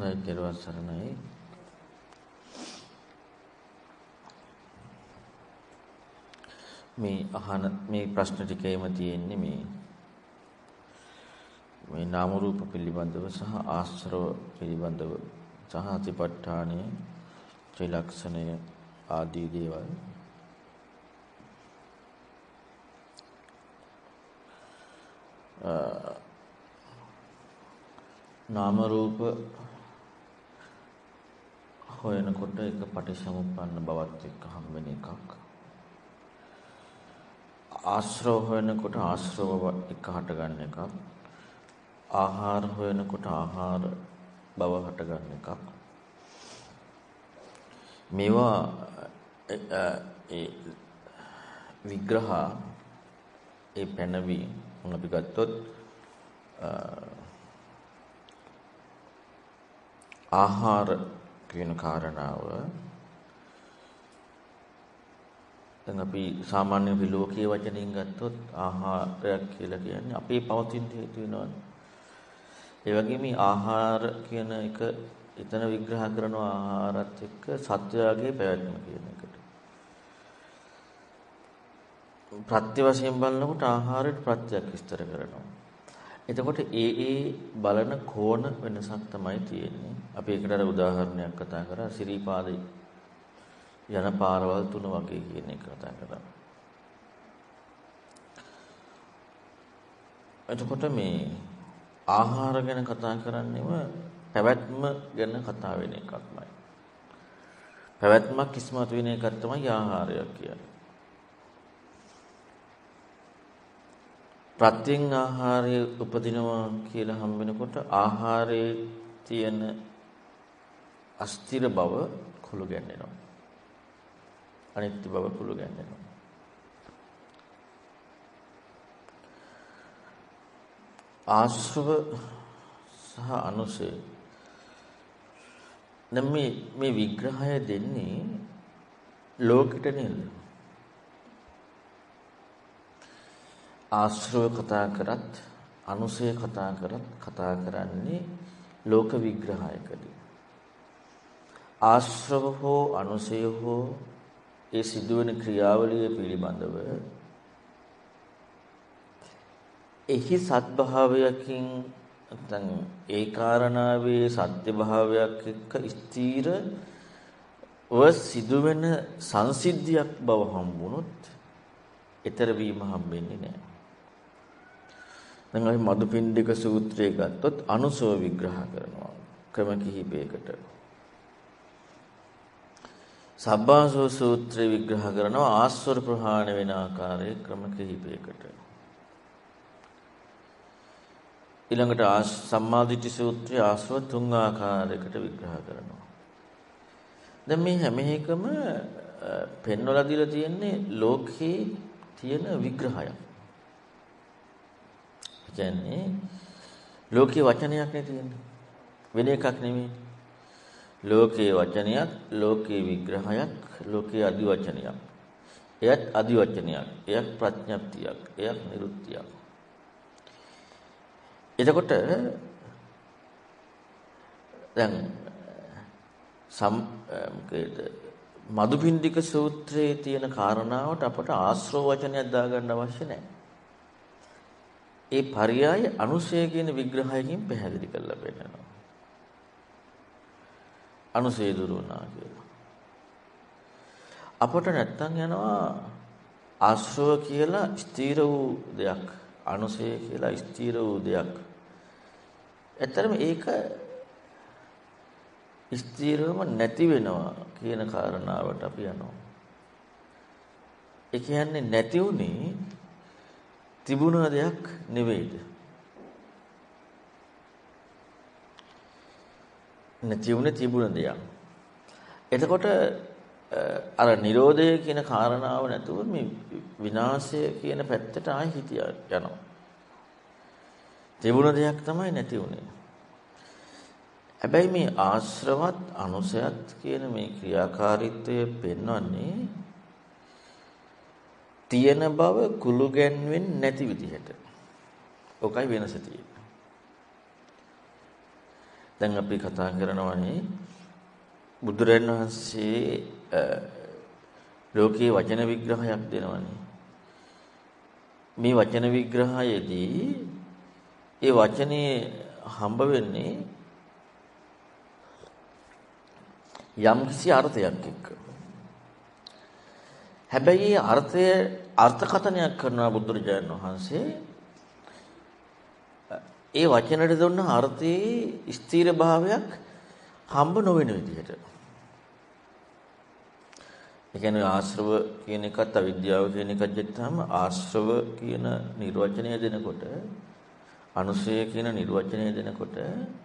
හොඳයි කෙරුවා සරණයි. මේ අහන මේ ප්‍රශ්න ටිකේම තියෙන්නේ මේ නාම රූප පිළිබඳව සහ ආශ්‍රව පිළිබඳව සහ අතිපට්ඨානය ත්‍රිලක්ෂණය ආදී දේවල්. නාම රූප හොයනකොට එක පටිච්චසමුප්පන්න බවත් එක්ක හම්බෙන එකක්. ආශ්‍රව හොයනකොට ආශ්‍රව එක හටගන්න එකක්. ආහාර හොයනකොට ආහාර බව හටගන්න එකක්. මේවා ඒ විග්‍රහ ඒ පැනවි අපි ගත්තොත් ආහාර කියන කාරණාව දැන් අපි සාමාන්‍ය විලෝකීය වචනින් ගත්තොත් ආහාරයක් කියලා කියන්නේ අපේ පවතින හේතු වෙනවනේ. ඒ වගේම මේ ආහාර කියන එක එතන විග්‍රහ කරන ආහාරත් එක්ක සත්වයාගේ පැවැත්ම කියන එකට. ප්‍රත්‍ය වශයෙන් බලනකොට ආහාරයට ප්‍රත්‍යක් විස්තර කරනවා. එතකොට ඒ බලන කෝණ වෙනසක් තමයි තියෙන්නේ. අපි ඒකට අර උදාහරණයක් කතා කරා සිරිපාදේ යන පාරවල් තුන වගේ කියන එක කතා කරා. එතකොට මේ ආහාර ගැන කතා කරන්නේම පැවැත්ම ගැන කතා වෙන එකක්මයි. පැවැත්මක් ඉස්මතු වෙන එකක් තමයි ආහාරයක් කියන්නේ. ප්‍රත්‍යයෙන් ආහාරය උපදිනවා කියලා හම් වෙනකොට ආහාරයේ තියෙන අස්තිර බව කුළු ගැන්වෙනවා. අනිත්‍ය බව කුළු ගැන්වෙනවා. ආශ්‍රව සහ අනුසය නම් මේ විග්‍රහය දෙන්නේ ලෝකෙට නේද? ආශ්‍රව කතා කරත් අනුසය කතා කරන්නේ ලෝක විග්‍රහයකදී. ආශ්‍රව හෝ අනුසය හෝ ඒ සිදුවෙන ක්‍රියාවලිය පිළිබඳව එහි සත්භාවයකින් නැත්නම් ඒ කාරණාවේ සත්‍ය භාවයක් එක්ක ස්ථීරව සිදුවෙන සංසිද්ධියක් බව හම්බුනොත් ඊතර වීම හම්බෙන්නේ නැහැ. දැන් අපි මදුපිණ්ඩික සූත්‍රය ගත්තොත් අනුසව විග්‍රහ කරනවා ක්‍රම කිහිපයකට. සබ්බාසව සූත්‍රය විග්‍රහ කරනවා ආස්වර ප්‍රහාණ වෙන ආකාරයේ ක්‍රම කිහිපයකට. ඊළඟට සම්මාදිට්ඨි සූත්‍රය ආස්ව තුන් ආකාරයකට විග්‍රහ කරනවා. දැන් මේ හැම එකම පෙන්වලා දීලා තියෙන්නේ ලෝකේ තියෙන විග්‍රහයක්. කියන්නේ ලෝකේ වචනයක් නේ තියෙන්නේ. වෙන එකක් නෙමෙයි. ලෝකේ වචනයක්, ලෝකේ විග්‍රහයක්, ලෝකේ අදි වචනයක්. එයත් අදි වචනයක්, එයක් ප්‍රඥප්තියක්, එයක් නිරුක්තියක්. එතකොට දැන් මදුපිණ්ඩික සූත්‍රයේ තියෙන කාරණාවට අපට ආශ්‍රව වචනයක් දාගන්න අවශ්‍ය නැහැ. ඒ පරියාය අනුසය කියන විග්‍රහයකින් පැහැදිලි කරලා පෙන්නනවා. අනුසය දුරුණා කියලා. අපට නැත්තම් යනවා ආශ්‍රව කියලා ස්ථීර වූ දෙයක්, අනුසය කියලා ස්ථීර වූ දෙයක්. ඇත්තරම ඒක ස්ථීරවම නැති වෙනවා කියන කාරණාවට අපි යනවා. ඒ කියන්නේ නැති උනේ තිබුණ දෙයක් නෙවෙයිද? නැති උනේ තිබුණ දෙයක්. එතකොට අර Nirodha කියන කාරණාව නැතුව මේ විනාශය කියන පැත්තට ආයි හිතිය යනවා. තිබුණ දෙයක් තමයි නැති උනේ. හැබැයි මේ ආශ්‍රවත් අනුසයත් කියන මේ ක්‍රියාකාරීත්වය පෙන්වන්නේ තියෙන බව කුළු ගැන්වෙන්නේ නැති විදිහට. ඔකයි වෙනස තියෙන්නේ. දැන් අපි කතා කරනවානේ බුදුරජාණන් වහන්සේ ලෝකේ වචන විග්‍රහයක් දෙනවානේ. මේ වචන විග්‍රහයේදී ඒ වචනේ හම්බ වෙන්නේ යම්කිසි අර්ථයක් එක්ක. හැබැයි අර්ථකථනයක් කරනවා බුදුරජාණන් වහන්සේ. ඒ වචනට දුන්න අර්ථයේ ස්ථීර භාවයක් හම්බ නොවන විදිහට. ඒ කියන්නේ ආශ්‍රව කියන එකත් අවිද්‍යාව කියන එකත් දෙත්තාම ආශ්‍රව කියන නිර්වචනය දෙනකොට අනුසය කියන නිර්වචනය දෙනකොට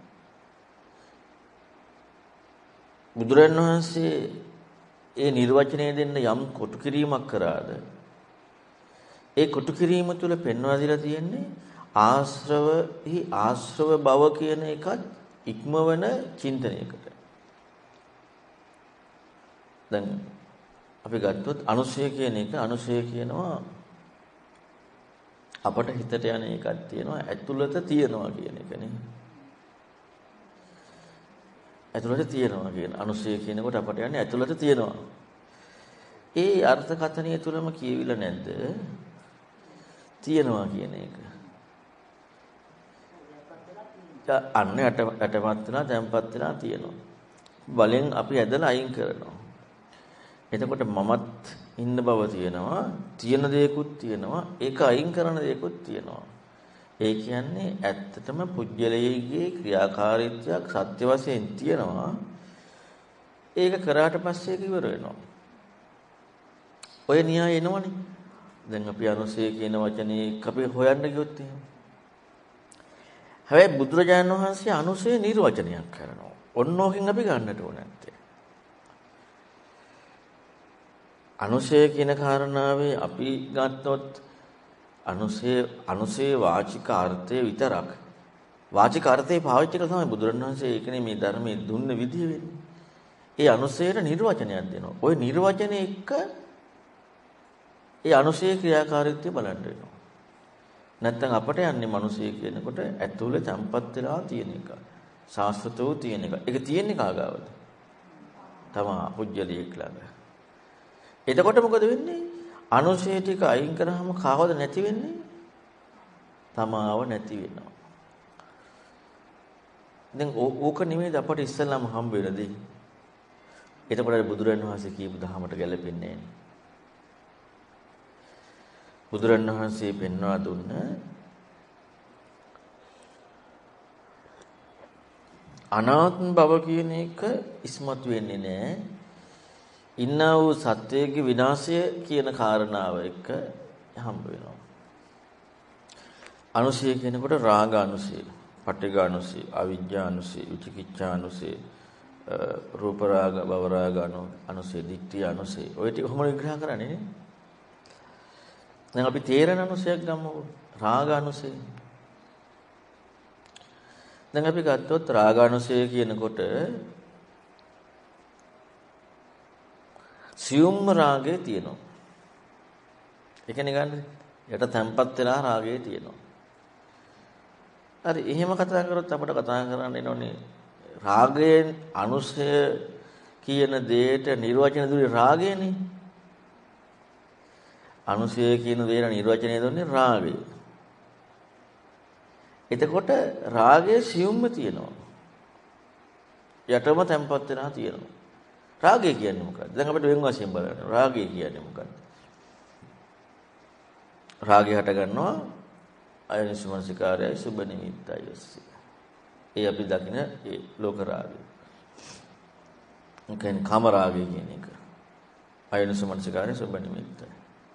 බුදුරජාණන් වහන්සේ ඒ නිර්වචනය දෙන්න යම් කොටු කිරීමක් කරාද ඒ කොටු කිරීම තුළ පෙන්වා දීලා තියෙන්නේ ආශ්‍රව භව කියන එකත් ඉක්මවන චින්තනයකට. දැන් අපි ගත්තොත් අනුසය කියන එක අනුසය කියනවා අපට හිතට යන එකක් තියෙනවා ඇතුළත තියනවා කියන එකනේ. ඇතුළත තියනවා කියන අනුසය කියනකොට අපට යන්නේ ඇතුළත තියනවා. ඒ අර්ථකථනය තුලම කියවිලා නැද්ද? තියනවා කියන එක. අන්න යටපත් වෙලා තැම්පත් වෙලා තියෙනවා. බලෙන් අපි ඇදලා අයින් කරනවා. එතකොට මමත් ඉන්න බව තියෙනවා, තියෙන දේකුත් තියෙනවා, ඒක අයින් කරන දේකුත් තියෙනවා. ඒ කියන්නේ ඇත්තටම පුජ්‍යලයේගේ ක්‍රියාකාරීත්වයක් සත්‍ය වශයෙන් තියෙනවා. ඒක කරාට පස්සේ ඒක ඉවර වෙනවා. ඔය න්‍යාය එනවනේ. දැන් අපි අනුසය කියන වචනේ අපි හොයන්න ගියොත් එහෙම. හැබැයි බුදුරජාණන් වහන්සේ අනුසය නිර්වචනයක් කරනවා. ඔන්නෝකින් අපි ගන්නට ඕන නැත්තේ. අනුසය කියන කාරණාවේ අපි ගත්තොත් අනුසය වාචික අර්ථය විතරක්. වාචික අර්ථේ පාවිච්චි කරලා තමයි බුදුරණවහන්සේ ඒකනේ මේ ධර්මයේ දුන්න විදිය වෙන්නේ. ඒ අනුසයට නිර්වචනයක් දෙනවා. ওই නිර්වචනයේ එක්ක ඒ අනුසය ක්‍රියාකාරීත්වය බලන්න වෙනවා. නැත්තම් අපට යන්නේ මිනිසය කියනකොට ඇතුළේ තැම්පත් වෙලා තියෙන එක. සාස්වතව තියෙන එක. ඒක තියෙන්නේ කාගාවද? තමා පුජ්‍යලියෙක් ළඟ. එතකොට මොකද වෙන්නේ? අනුසය ටික අයින් කරාම කාවද නැති වෙන්නේ? තමාව නැති වෙනවා. දැන් ඕක නෙමෙයි අපට ඉස්සෙල්ලාම හම්බ වෙන දේ. එතකොට බුදුරණන් වහන්සේ කියපු දහමට ගැලපෙන්නේ නැහැ. බුදුරණන් වහන්සේ පෙන්වා දුන්න අනාත්ම බව කියන එක ඉස්මතු වෙන්නේ නැහැ. ඉන්නා වූ සත්වයේ විනාශය කියන කාරණාව එක්ක හම්බ වෙනවා. අනුසය කියනකොට රාග අනුසය, පටිඝ අනුසය, අවිජ්ජා අනුසය, විචිකිච්ඡා අනුසය, රූප රාග, භව රාග අනුසය, ditthිය අනුසය. ඔය ටික කොහොමද විග්‍රහ කරන්නේ නේ? දැන් අපි තේරෙන අනුසයක් ගමු. රාග අනුසය. දැන් අපි ගත්තොත් රාග අනුසය කියනකොට සියුම් රාගය තියෙනවා. ඒ කියන්නේ ගන්න යට තැම්පත් වෙලා රාගය තියෙනවා. හරි එහෙම කතා කරොත් අපිට කතා කරන්න එනෝනේ රාගයෙන් අනුසය කියන දෙයට නිර්වචන දුන්නේ රාගයනේ. අනුසය කියන දෙයට නිර්වචනය දුන්නේ රාගය. එතකොට රාගය සියුම්ම තියෙනවා. යටම තැම්පත් වෙලා තියෙනවා. රාගය කියන්නේ මොකක්ද? දැන් අපිට වෙන වශයෙන් බලන්න. රාගය කියන්නේ මොකක්ද? රාගය හට ගන්නවා අයනිසමනසිකාරයයි සුබ නිමිත්තයි ඔස්සේ. ඒ අපි දකින ඒ ලෝක රාගය. මොකෙන් කාම රාගය කියන එක. අයනිසමනසිකාරය සුබ නිමිත්තයි.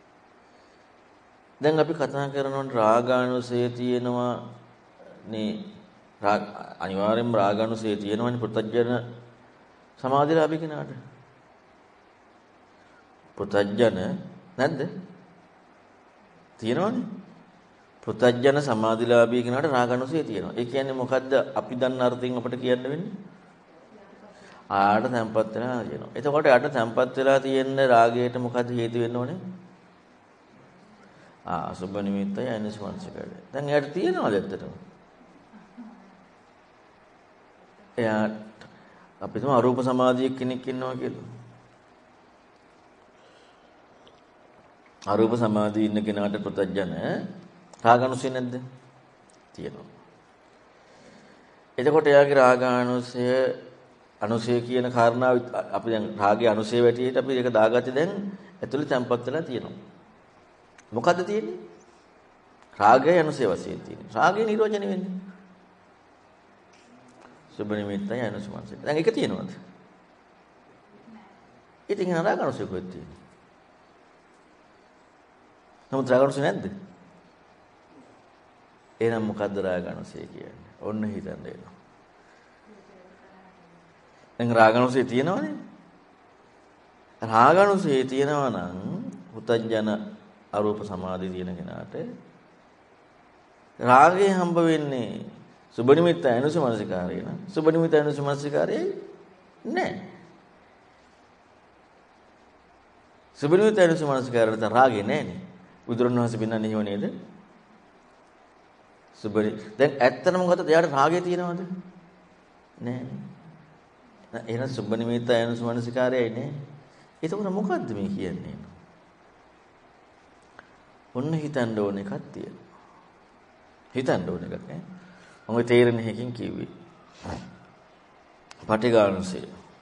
දැන් අපි කතා කරනවා රාගානුසය තියෙනවා නේ. අනිවාර්යෙන්ම රාගානුසය තියෙනවනේ පුත්තජන සමාධිලාභී කෙනාට. පුතඥ නැද්ද? තියෙනවනේ. පුතඥ සමාධිලාභී කෙනාට රාගනුසය තියෙනවා. ඒ කියන්නේ මොකද්ද? අපි දන්න අර්ථයෙන් අපිට කියන්න වෙන්නේ. ආට තැම්පත් වෙලා කියනවා. එතකොට යට තැම්පත් වෙලා තියෙන රාගයට මොකද්ද හේතු වෙන්න ඕනේ? සුබ නිමිත්තයි අනිස්මංශකය. දැන් එයාට තියෙනවද ඇත්තටම? එයා අපි තුම අරූප සමාධිය කෙනෙක් ඉන්නවා කියලා. අරූප සමාධිය ඉන්න කෙනාට පුතඥ රාගානුසය නැද්ද? තියෙනවා. එතකොට එයාගේ රාගානුසය අනුසය කියන කාරණාව අපි දැන් රාගයේ අනුසය වැටියට අපි ඒක දාගත්තේ දැන් ඇතුළේ තැම්පත් වෙලා තියෙනවා. මොකද්ද තියෙන්නේ? රාගය අනුසය වශයෙන් තියෙන්නේ. රාගය නිරෝධනය වෙන්නේ. සුබ නිමිත්තයි අනුසමංසය. දැන් ඒක තියෙනවද? ඉතින් රාගානුසය කොහෙද තියෙන්නේ? නමුත් රාගානුසය නැද්ද? එහෙනම් මොකද්ද රාගානුසය කියන්නේ? ඔන්න හිතන්න එනවා. දැන් රාගානුසය තියෙනවනේ. රාගානුසය තියෙනවා නම් පුතඥ අරූප සමාධිය තියෙන කෙනාට රාගය හම්බ වෙන්නේ සුබ නිමිත්ත අනුසමනසිකාරය න ะ. සුබ නිමිත්ත අනුසමනසිකාරයයි නෑ. සුබ නිමිත්ත අනුසමනසිකාරයට තර රාගේ නෑනේ. බුදුරණවහන්සේ පෙන්වන්නේ එහෙම නේද? දැන් ඇත්තටම මොකද එයාට රාගය තියෙනවද? නෑ. එහෙනම් සුබ නිමිත්ත අනුසමනසිකාරයයි නෑ. එතකොට මොකද්ද මේ කියන්නේ? ඔන්න හිතන්න ඕන එකක් තියෙනවා. හිතන්න ඕන එකක් ඈ. මම තේරෙන එකකින් කිව්වේ. පටිඝානුසය.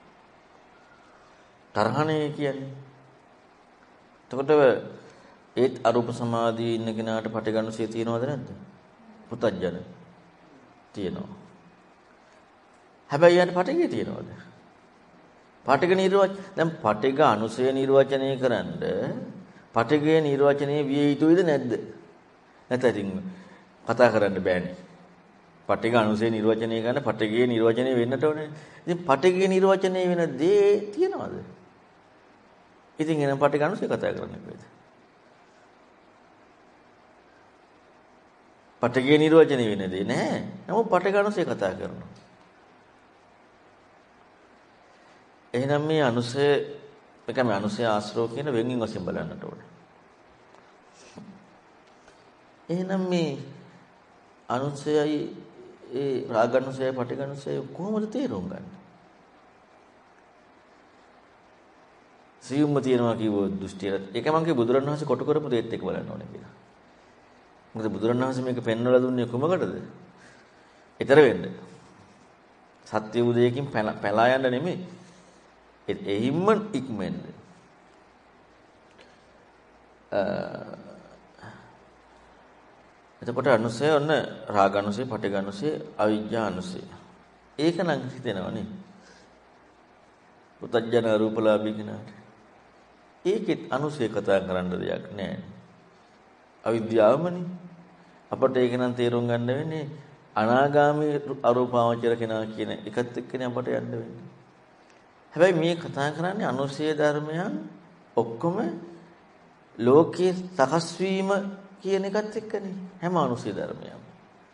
තරහණේ කියන්නේ. එතකොට ඒත් අරූප සමාධියේ ඉන්න කෙනාට පටිඝානුසය තියෙනවද නැද්ද? පුතඥ තියෙනවා. හැබැයි යාට පටිඝය තියෙනවද? පටිඝ නිර්වචන දැන් පටිඝ අනුසය නිර්වචනය කරන්න පටිඝය නිර්වචනය විය යුතුයිද නැද්ද? නැත්නම් කතා කරන්න බෑනේ. පටිඝ අනුසය නිර්වචනය කරන පටිඝයේ නිර්වචනය වෙන්නට ඕනේ. ඉතින් පටිඝයේ නිර්වචනය වෙන දේ තියනවද? ඉතින් එනම් පටිඝ අනුසය කතා කරන්නේ කොහෙද? පටිඝයේ නිර්වචනය වෙන දේ නෑ. නමුත් පටිඝ අනුසය කතා කරනවා. එහෙනම් මේ අනුසය එකම අනුසය ආශ්‍රව කියන වෙන්ගින් වශයෙන් බලන්නට ඕනේ. එහෙනම් මේ අනුසයයි ඒ රාගානුසයයි පටිඝානුසයයි කොහොමද තේරුම් ගන්න? සියුම්ම තියනවා කිව්වොත් දෘෂ්ටිය. ඒක මම කිය බුදුරණවහන්සේ කොට කරපු දෙයත් එක්ක බලන්න ඕනේ කියලා. මොකද බුදුරණවහන්සේ මේක පෙන්වලා දුන්නේ කොමකටද? ඊතර වෙන්න. සත්‍ය උදයකින් පැලා යන්න නෙමෙයි. එහිම්ම ඉක්මෙන්න. එතකොට අනුසය ඔන්න රාගානුසය, පටිඝානුසය, අවිජ්ජානුසය. ඒක නම් හිතෙනවනේ. පුතඥ රූපලාභී කෙනාට. ඒකෙත් අනුසය කතා කරන්න දෙයක් නැහැ. අවිද්‍යාවමනේ. අපට ඒක නම් තේරුම් ගන්න වෙන්නේ අනාගාමී අරූපාවචර කෙනා කියන එකත් එක්කනේ අපට යන්න වෙන්නේ. හැබැයි මේ කතා කරන්නේ අනුසය ධර්මයන් ඔක්කොම ලෝකයේ සකස් වීම කියන එකත් එක්කනේ හැම අනුසය ධර්මයක්ම.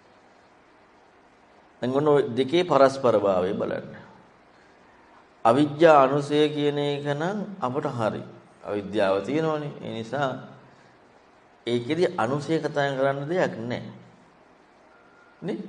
දැන් ඔන්න ඔය දෙකේ පරස්පර භාවය බලන්න. අවිජ්ජා අනුසය කියන එක නම් අපට හරි. අවිද්‍යාව තියෙනවනේ. ඒ නිසා ඒකෙදි අනුසය කතා කරන්න දෙයක් නැහැ. නේ?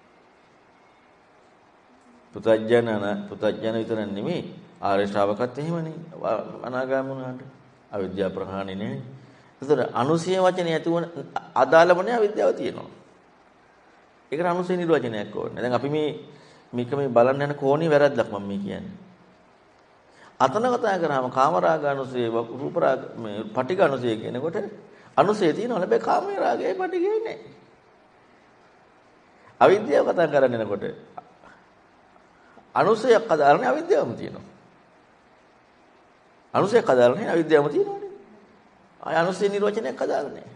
පුතඥ විතර නෙමෙයි ආර්ය ශ්‍රාවකත් එහෙමනේ. අනාගාමී වුණාට අවිද්‍යාව ප්‍රහාණය නෙමෙයි. ඒතර අනුසය වචනේ ඇතුවන අදාළම නේ අවිද්‍යාව තියෙනවා. ඒකට අනුසය නිර්වචනයක් ඕනේ. දැන් අපි මේක මේ බලන්න යන කෝණේ වැරද්දක් මම මේ කියන්නේ. අතන කතා කරාම කාමරාගානුසය, රූපරාග මේ පටිඝානුසය කියනකොට අනුසය තියෙනවා. හැබැයි කාමයේ රාගයයි පටිඝයයි නැහැ. අවිද්‍යාව කතා කරන්නේ නැකොට අනුසයක් අදාළනේ අවිද්‍යාවම තියෙනවා. අනුසයක් අදාළනේ අවිද්‍යාවම තියෙනවනේ. ආය අනුසය නිර්වචනයක් අදාළ නැහැ.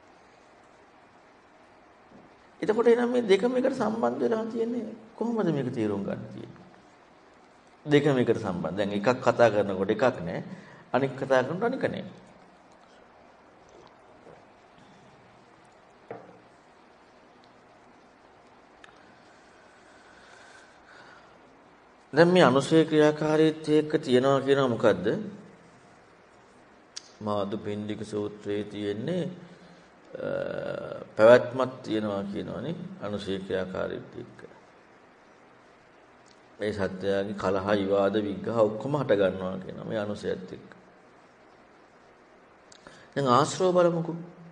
එතකොට එනම් මේ දෙකම එකට සම්බන්ධ වෙලා තියෙන්නේ කොහොමද මේක තේරුම් ගන්න තියෙන්නේ? දෙකම එකට සම්බන්ධ. දැන් එකක් කතා කරනකොට එකක් නැහැ. අනික කතා කරනකොට අනික නැහැ. දැන් මේ අනුසය ක්‍රියාකාරීත්වය එක්ක තියනවා කියනවා මොකද්ද? මාදුපිණ්ඩික සූත්‍රයේ තියෙන්නේ පැවැත්මක් තියනවා කියනවනේ අනුසය ක්‍රියාකාරීත්වය එක්ක. මේ සත්‍යයගේ කලහ විවාද විග්‍රහ ඔක්කොම හට ගන්නවා කියනවා මේ අනුසයත් එක්ක. දැන් ආශ්‍රව බලමුකෝ.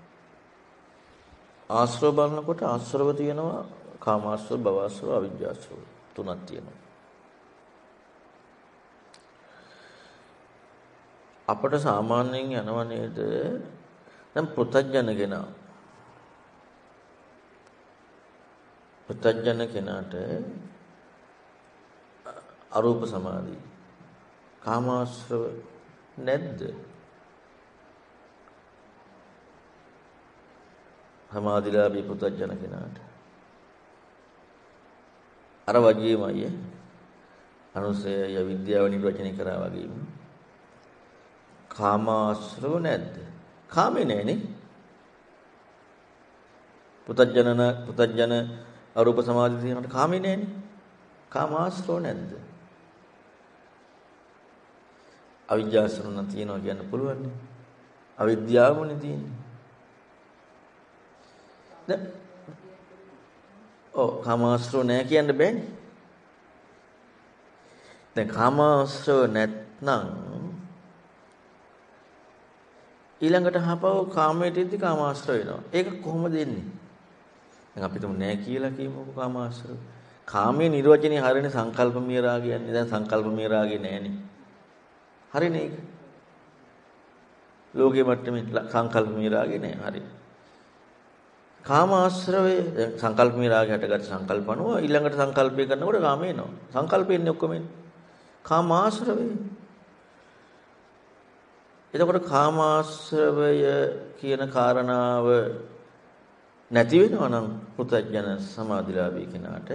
ආශ්‍රව බලනකොට ආශ්‍රව තියෙනවා කාමාශ්‍රව, භවශ්‍රව, අවිජ්ජාශ්‍රව තුනක් තියෙනවා. අපට සාමාන්‍යයෙන් යනව නේද? දැන් පුතඥ කෙනා. පුතඥ කෙනාට අරූප සමාධි කාමාශ්‍රව නැද්ද? සමාධිලාභී පුතඥ කෙනාට අර වගේමයි අනුසය විද්‍යාව නිර්වචනය කරා වගේම කාමාශ්‍රව නැද්ද? කාමේ නැනේ. පුතඥ අරූප සමාධි තියෙනකොට කාමේ නැනේ. කාමාශ්‍රව නැද්ද? අවිජ්ජාශ්‍රව නම් තියෙනවා කියන්න පුළුවන් නේ. අවිද්‍යාවමනේ තියෙන්නේ. කාමාශ්‍රව නැහැ කියන්න බෑනේ. දැන් කාමාශ්‍රව නැත්නම් ඊළඟට හපව කාමයට ඉදි කාමාශ්‍රව වෙනවා. ඒක කොහොමද එන්නේ? දැන් අපිටම නැහැ කියලා කියමුකෝ කාමාශ්‍රව. කාමයේ නිර්වචනය හරිනේ සංකල්පමය රාගයන්නේ. දැන් සංකල්පමය රාගේ නැහැනේ. හරිනේ ඒක. ලෝකේ මට්ටමේ සංකල්පමය රාගේ නැහැ. හරි. කාමාශ්‍රවේ සංකල්පමය රාගය හටගත් සංකල්ප අනුව ඊළඟට සංකල්පය කරනකොට කාමය එනවා. සංකල්පෙන්නේ ඔක්කොම එන්නේ. කාමාශ්‍රවේ. එතකොට කාමාශ්‍රවය කියන කාරණාව නැති වෙනවා නම් පුතඥ සමාධිලාභී කෙනාට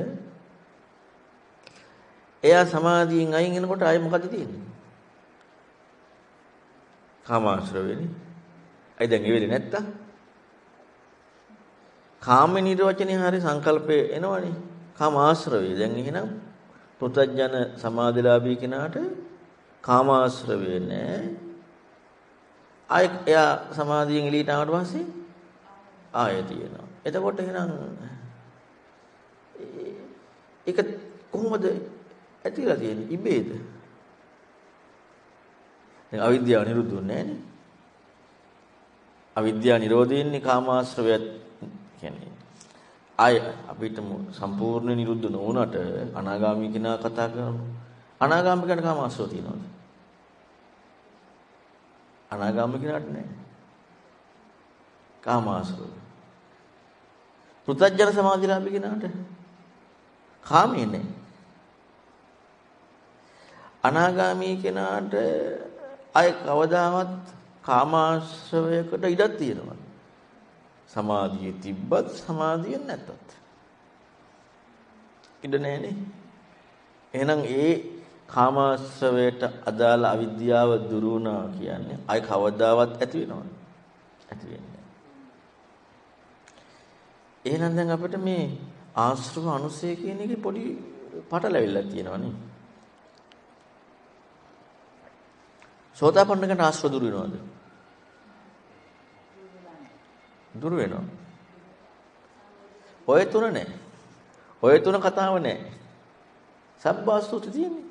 එයා සමාධියෙන් අයින් වෙනකොට ආයෙ මොකද තියෙන්නේ? කාමාශ්‍රවේනේ. අයි දැන් ඒ වෙලේ නැත්තම් කාම නිර්වචනය හරි සංකල්පේ එනවනේ. කාමාශ්‍රවේ. දැන් එහෙනම් පුතඥ සමාධිලාභී කෙනාට කාමාශ්‍රවේ නැහැ. ආයෙ එයා සමාධියෙන් එළියට ආවට පස්සේ ආයෙ තියෙනවා. එතකොට එහෙනම් ඒක කොහොමද ඇතිලා තියෙන්නේ? ඉබේද? දැන් අවිද්‍යාව නිරුද්ධ වෙන්නේ නැහනේ. අවිද්‍යාව නිරෝධයෙන්නේ කාමාශ්‍රවය කියන්නේ. ආයෙ අපිට සම්පූර්ණ නිරුද්ධ නොවුනට අනාගාමී කෙනා කතා කරමු. අනාගාමී කෙනාට කාමාශ්‍රව තියෙනවද? අනාගාමී කෙනාට නැහැ. කාමාශ්‍රව. පුතඥ සමාධිලාභී කෙනාට කාමයේ නැහැ. අනාගාමී කෙනාට අය කවදාවත් කාමාශ්‍රවයකට ඉඩක් තියෙනවා. සමාධිය තිබ්බත් සමාධිය නැත්තත් ඉඩ නැහැනේ. එහෙනම් ඒ කාමාශ්‍රවයට අදාළ අවිද්‍යාව දුරු වුණා කියන්නේ අය කවදාවත් ඇති වෙනවද? ඇති වෙන්නේ නැහැ. එහෙනම් දැන් අපිට මේ ආශ්‍රව අනුසය කියන එකේ පොඩි පටලැවිල්ලක් තියෙනවා නේ. සෝතාපන්න කෙනාට ආශ්‍රව දුරු වෙනවද? දුරු වෙනවා. ඔය තුන නැහැ. ඔය තුන කතාව නැහැ. සබ්බාසුත්ති තියෙන්නේ.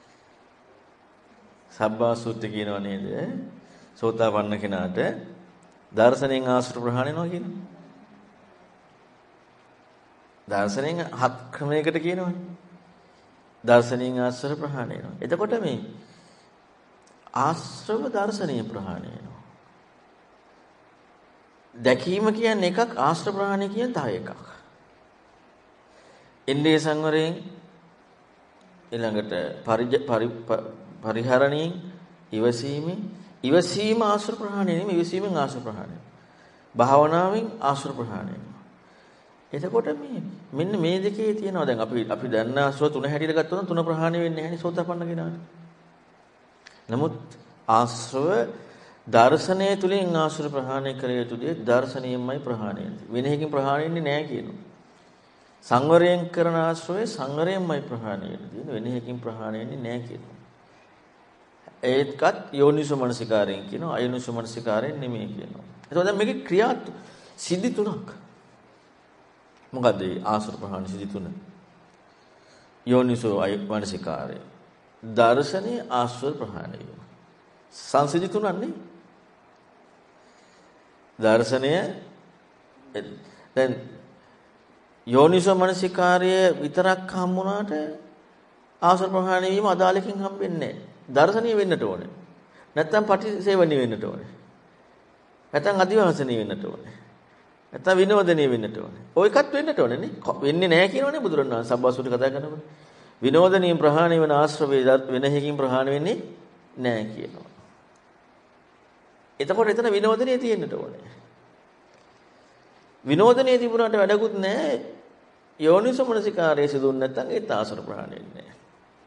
සබ්බාසුත්ති කියනවා නේද? සෝතාපන්න කෙනාට දර්ශනෙන් ආශ්‍රව ප්‍රහාණය වෙනවා කියනවා. දර්ශනෙන් හත් ක්‍රමයකට කියනවනේ. දර්ශනෙන් ආශ්‍රව ප්‍රහාණය වෙනවා. එතකොට මේ ආශ්‍රව දර්ශනීය ප්‍රහාණය වෙනවා. දැකීම කියන්නේ එකක්, ආශ්‍රව ප්‍රහාණය කියන්නේ තව එකක්. ඉන්ද්‍රිය සංවරයෙන් ඊළඟට පරිහරණයෙන් ඉවසීම ආශ්‍රව ප්‍රහාණය නෙමෙයි, ඉවසීමෙන් ආශ්‍රව ප්‍රහාණය. භාවනාවෙන් ආශ්‍රව ප්‍රහාණය. එතකොට මෙන්න මේ දෙකේ තියෙනවා. දැන් අපි දන්න ආශ්‍රව තුන හැටියට ගත්තොත් තුන ප්‍රහාණය වෙන්නේ නැහැ නේ සෝතාපන්න කෙනාට. නමුත් ආශ්‍රව දර්ශනය තුලින් ආශ්‍රව ප්‍රහාණය කර යුතු දේ දර්ශනීයමයි ප්‍රහාණය වෙන්නේ. වෙන එකකින් ප්‍රහාණය වෙන්නේ නැහැ කියනවා. සංවරයෙන් කරන ආශ්‍රවයේ සංවරයෙන්මයි ප්‍රහාණය වෙන්නේ. වෙන එකකින් ප්‍රහාණය වෙන්නේ නැහැ කියනවා. ඒකත් යෝනිසෝ මනසිකාරයෙන් කියනවා, අයෝනිසෝ මනසිකාරයෙන් නෙමෙයි කියනවා. එතකොට දැන් මේකේ ක්‍රියා සිද්ධි තුනක්. මොකද ආශ්‍රව ප්‍රහාණය සිද්ධි තුන? යෝනිසෝ මනසිකාරය. දර්ශනේ ආශ්‍රව ප්‍රහාණය වීම. සංසිද්ධි තුනන්නේ. දර්ශනය දැන් යෝනිසෝ මනසිකාරය විතරක් හම්බුනාට ආශ්‍රව ප්‍රහාණය වීම අදාළකින් හම්බෙන්නේ නැහැ. දර්ශනීය වෙන්නට ඕනේ. නැත්නම් පටිසේවණී වෙන්නට ඕනේ. නැත්නම් අදිවාසනීය වෙන්නට ඕනේ. නැත්නම් විනෝදනීය වෙන්නට ඕනේ. ඔය එකත් වෙන්නට ඕනේ නේ. වෙන්නේ නැහැ කියනවනේ බුදුරණවහන්සේ සබ්බාසුට කතා කරනකොට. විනෝදනීය ප්‍රහාණය වෙන ආශ්‍රවේ වෙන එකකින් ප්‍රහාණය වෙන්නේ නැහැ කියනවා. එතකොට එතන විනෝදනීය තියෙන්නට ඕනේ. විනෝදනීය තිබුණාට වැඩකුත් නැහැ. යෝනිසෝ මනසිකාරයේ සිදුුන් නැත්නම් ඒත් ආශ්‍රව ප්‍රහාණය වෙන්නේ නැහැ.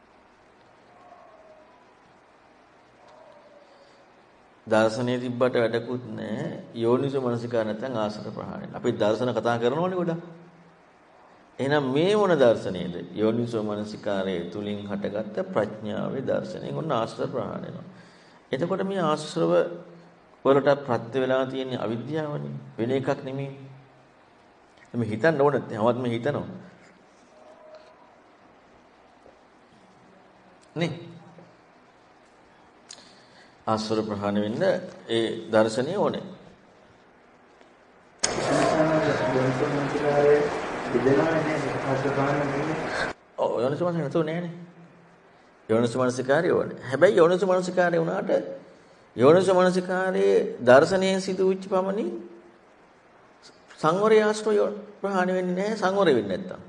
දර්ශනයේ තිබ්බට වැඩකුත් නැහැ. යෝනිසෝ මනසිකාර නැත්නම් ආශ්‍රව ප්‍රහාණය. අපි දර්ශන කතා කරනවනේ ගොඩක්. එහෙනම් මේ මොන දර්ශනයේද? යෝනිසෝ මනසිකාරයේ තුලින් හටගත්ත ප්‍රඥාවේ දර්ශනයෙන් ඔන්න ආශ්‍රව ප්‍රහාණය වෙනවා. එතකොට මේ ආශ්‍රව වලට ප්‍රත්‍ය වෙලා තියෙන අවිද්‍යාවනේ. වෙන එකක් නෙමෙයි. මේ හිතන්න ඕනේ. තවවත් මේ හිතනවා. නේ? ආශ්‍රව ප්‍රහාණය වෙන්න ඒ දර්ශනය ඕනේ. යෝනිසෝ මනසිකාරය නැතුව නෑනේ. යෝනිසෝ මනසිකාරය ඕනේ. හැබැයි යෝනිසෝ මනසිකාරය වුණාට යෝනිසෝ මනසිකාරයේ දර්ශනයෙන් සිදුවෙච්ච පමණින් සංවරය ආශ්‍රය ප්‍රහාණය වෙන්නේ නැහැ සංවරය වෙන්නේ නැත්තම්.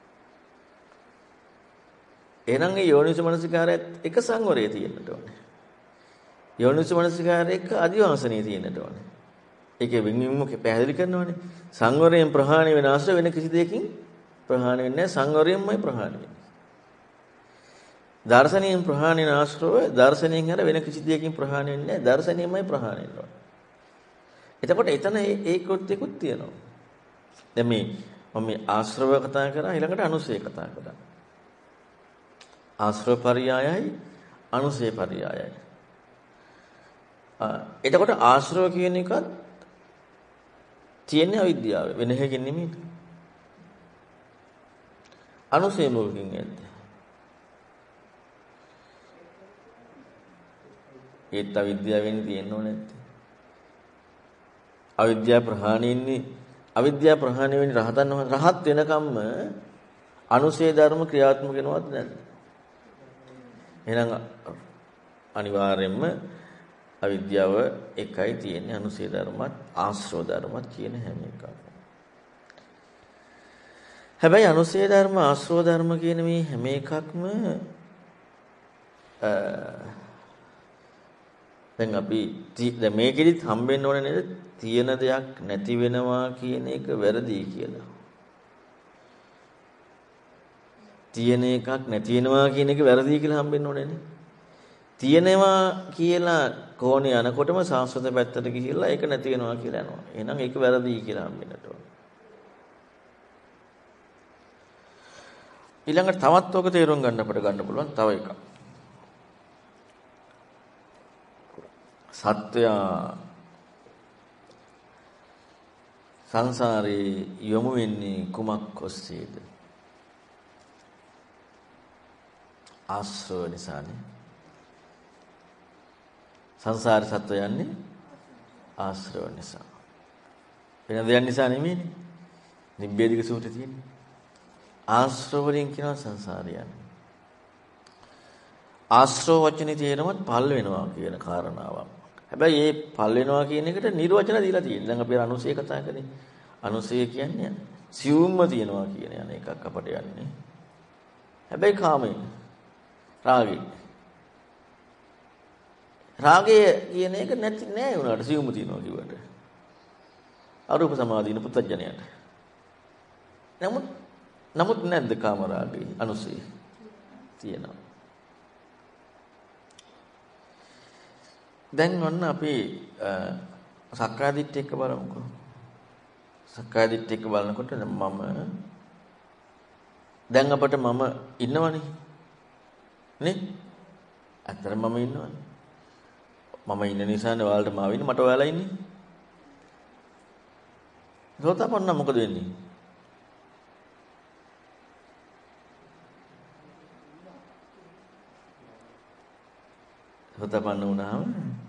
එහෙනම් ඒ යෝනිසෝ මනසිකාරයත් එක සංවරය තියෙන්නට ඕනේ. යෝනිසෝ මනසිකාරයේ එක අදිවාසනීය තියෙන්නට ඕනේ. ඒකේ වින්විමුක පැහැදිලි කරනවානේ. සංවරයෙන් ප්‍රහාණය වෙන ආශ්‍රය වෙන කිසි දෙයකින් ප්‍රහාණය වෙන්නේ නැහැ. සංවරයෙන්මයි ප්‍රහාණය වෙන්නේ. දර්ශනයෙන් ප්‍රහාණය වෙන ආශ්‍රව දර්ශනයෙන් හැර වෙන කිසි දෙයකින් ප්‍රහාණය වෙන්නේ නැහැ. දර්ශනයෙන්මයි ප්‍රහාණය වෙන්නේ. එතකොට එතන ඒ කෘත්‍යකුත් තියෙනවා. දැන් මම ආශ්‍රව කතා කරා ඊළඟට අනුසය කතා කරා. ආශ්‍රව පරියායයි අනුසය පරියායයි. එතකොට ආශ්‍රව කියන එකත් තියෙන්නේ අවිද්‍යාව වෙන එකකින් නෙමෙයි. අනුසය මොකකින් එද්ද? ඒත් අවිද්‍යාවෙන් තියෙන්න ඕනේ නැත්තේ. අවිද්‍යාව ප්‍රහාණය වෙන්නේ රහතන් වහන්සේ රහත් වෙනකම්ම අනුසය ධර්ම ක්‍රියාත්මක වෙනවද නැද්ද? එහෙනම් අනිවාර්යයෙන්ම අවිද්‍යාව එකයි තියෙන්නේ අනුසය ධර්මත් ආශ්‍රව ධර්මත් කියන හැම එකක්ම. හැබැයි අනුසය ධර්ම ආශ්‍රව ධර්ම කියන මේ හැම එකක්ම දැන් අපි දැන් මේකෙදිත් හම්බෙන්න ඕනේ නේද? තියෙන දෙයක් නැති වෙනවා කියන එක වැරදි කියලා. තියෙන එකක් නැති වෙනවා කියන එක වැරදි කියලා හම්බෙන්න ඕනේ නේ. තියෙනවා කියලා කෝණේ යනකොටම සංස්කෘත පැත්තට ගිහිල්ලා ඒක නැති වෙනවා කියලා යනවා. එහෙනම් ඒක වැරදි කියලා හම්බෙන්නට ඕනේ. ඊළඟට තවත් ඔක තේරුම් ගන්න අපිට ගන්න පුළුවන් තව එකක්. සත්වයා සංසාරේ යොමු වෙන්නේ කුමක් ඔස්සේද? ආශ්‍රව නිසානේ. සංසාර සත්ව යන්නේ ආශ්‍රව නිසා. වෙන දෙයක් නිසා නෙමෙයිනේ. නිබ්බේධික සූත්‍රයේ තියෙන්නේ. ආශ්‍රව වලින් කියනවා සංසාරය යන්නේ. ආශ්‍රව වචනේ තේරෙමත් පල් වෙනවා කියන කාරණාවක්. හැබැයි මේ පල් වෙනවා කියන එකට නිර්වචන දීලා තියෙනවා. දැන් අපි අනුසය කතා කරේ. අනුසය කියන්නේ සියුම්ම තියනවා කියන යන එකක් අපට යන්නේ. හැබැයි කාමයේ රාගය කියන එක නැති නෑ උනාට සියුම්ම තියනවා කිව්වට. අරූප සමාධින පුත්තජනයට. නමුත් නැද්ද කාම රාගය අනුසය තියෙනවා. දැන් ඔන්න අපි සක්කාය දිට්ඨිය එක්ක බලමුකෝ. සක්කාය දිට්ඨිය එක්ක බලනකොට දැන් අපිට මම ඉන්නවනේ. නේ? ඇත්තටම මම ඉන්නවනේ. මම ඉන්න නිසානේ ඔයාලට මාව ඉන්නේ මට ඔයාලා ඉන්නේ. සෝතාපන්න මොකද වෙන්නේ? සෝතාපන්න වුණාම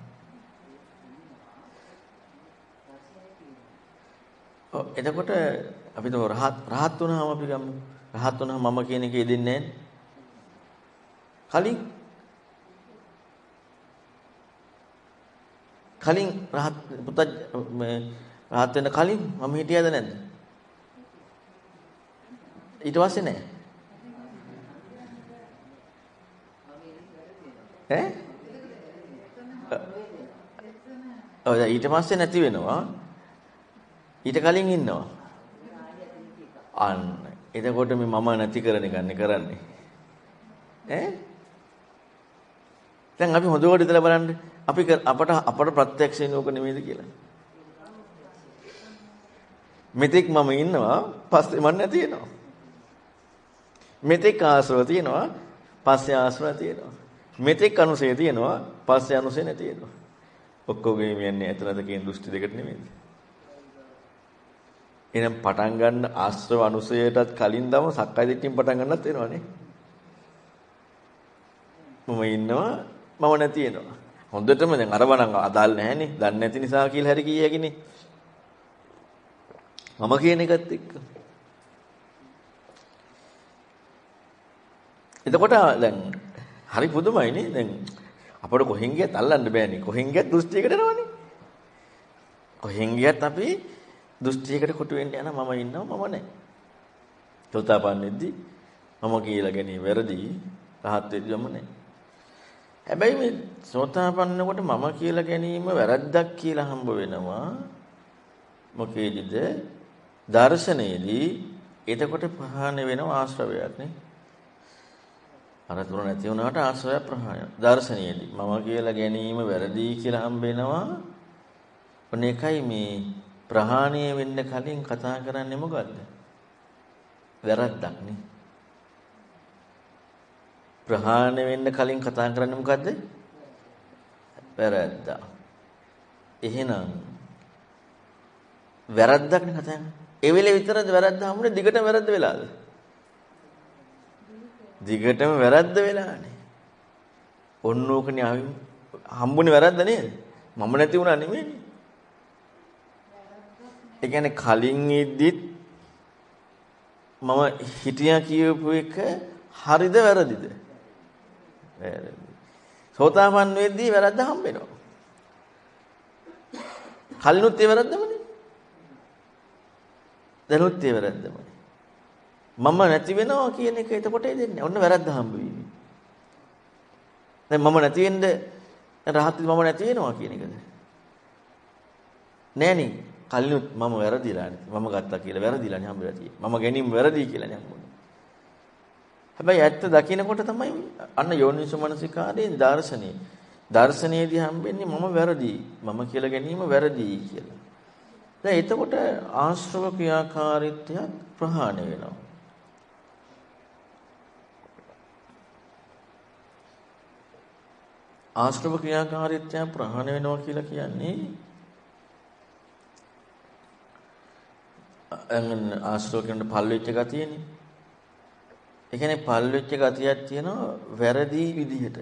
එතකොට අපි તો රහත් වුණාම අපි ගමු. රහත් වුණාම මම කියන එකේ දෙන්නේ නැහැ. කලින් රහත් පුත මේ රහත් වෙන කලින් මම හිටියද නැද්ද? ඊට පස්සේ නෑ. ඈ? ඊට පස්සේ නැති වෙනවා. ඊට කලින් ඉන්නවා. අන්න. එතකොට මේ මම නැති කරන එක කරන්නේ. ඈ? දැන් අපි හොඳට ඉතලා බලන්න. අපට ප්‍රත්‍යක්ෂයෙන් ඕක නෙමෙයිද කියලා. මෙතෙක් මම ඉන්නවා පස්සේ මම නැති වෙනවා. මෙතෙක් ආශ්‍රව තියෙනවා පස්සේ ආශ්‍රව තියෙනවා. මෙතෙක් අනුසය තියෙනවා පස්සේ අනුසය නැති වෙනවා. ඔක්කොගෙම යන්නේ එතනද කියන දෘෂ්ටි දෙකට නෙමෙයිද? එහෙනම් පටන් ගන්න ආශ්‍රව අනුසයටත් කලින් දම සක්කාය දිට්ඨියෙන් පටන් ගන්නත් වෙනවනේ. මම ඉන්නවා මම නැති වෙනවා. හොඳටම දැන් අරවණන් අදාළ නැහැනේ. දන්නේ නැති නිසා කියලා හරි කිය හැකිනේ. මම කියන එකත් එක්ක. එතකොට දැන් හරි පුදුමයිනේ. දැන් අපිට කොහෙන් ගියත් අල්ලන්න බෑනේ. කොහෙන් ගියත් දෘෂ්ටියකට යනවනේ. කොහෙන් ගියත් අපි දෘෂ්ටියකට කොටු වෙන්න යන මම ඉන්නවා මම නැහැ. සෝතාපන්නෙද්දි මම කියලා ගැනීම වැරදි. රහත් වෙද්දී මම නැහැ. හැබැයි මේ සෝතාපන්නකොට මම කියලා ගැනීම වැරද්දක් කියලා හම්බ වෙනවා. මොකේද? දර්ශනයේදී එතකොට ප්‍රහාණය වෙනවා ආශ්‍රවයක් නේ. අර තුන නැති වුණාට ආශ්‍රය ප්‍රහාණය. දර්ශනයේදී මම කියලා ගැනීම වැරදි කියලා හම්බ වෙනවා. ඔන්න එකයි මේ ප්‍රහාණය වෙන්න කලින් කතා කරන්නේ මොකද්ද? වැරද්දක් නේ. ප්‍රහාණය වෙන්න කලින් කතා කරන්නේ මොකද්ද? වැරද්ද. එහෙනම් වැරද්දක් නේ කතා කරන්නේ. ඒ වෙලේ විතරද වැරද්ද හම්බුනේ? දිගටම වැරද්ද වෙලාද? දිගටම වැරද්ද වෙලානේ. ඔන්න ඕකනේ හම්බුනේ වැරද්ද නේද? මම නැති වුණා නෙමෙයිනේ. ඒ කියන්නේ කලින් ඉද්දිත් මම හිටියා කියපු එක හරිද වැරදිද? වැරදි. සෝතාපන්න වෙද්දී වැරද්ද හම්බ වෙනවා. කලිනුත් ඒ වැරද්දමනේ. දැනුත් ඒ වැරද්දමනේ. මම නැති වෙනවා කියන එක එතකොට එදෙන්නේ. ඔන්න වැරද්ද හම්බ වීම. දැන් මම නැති වෙන්න රහත් මම නැති වෙනවා කියන එකද? නෑනේ. කලිනුත් මම වැරදිලානේ. මම ගත්තා කියලා වැරදිලානේ හම්බෙලා තියෙන්නේ. මම ගැනීම වැරදි කියලානේ හම්බුනේ. හැබැයි ඇත්ත දකිනකොට තමයි අන්න යෝනිසෝ මනසිකාරයේ දර්ශනේ. දර්ශනයේදී හම්බෙන්නේ මම වැරදි. මම කියලා ගැනීම වැරදි කියලා. දැන් එතකොට ආශ්‍රව ක්‍රියාකාරීත්වය ප්‍රහාණය වෙනවා. ආශ්‍රව ක්‍රියාකාරීත්වය ප්‍රහාණය වෙනවා කියලා කියන්නේ ආශ්‍රව කියන පල් වෙච්ච ගතියනේ. ඒ කියන්නේ පල් වෙච්ච ගතියක් තියෙනවා වැරදි විදිහට.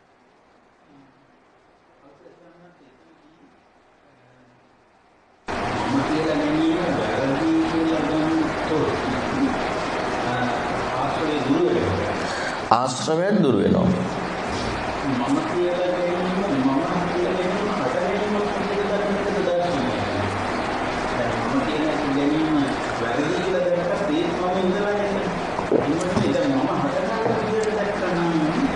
ආශ්‍රවය දුර වෙනවා. මම කියලා ගැනීම වැරදි කියලා දැක්කත් ඒත් මම ඉඳලා නැහැ. මම හටගන්න විදියට දැක්කනම්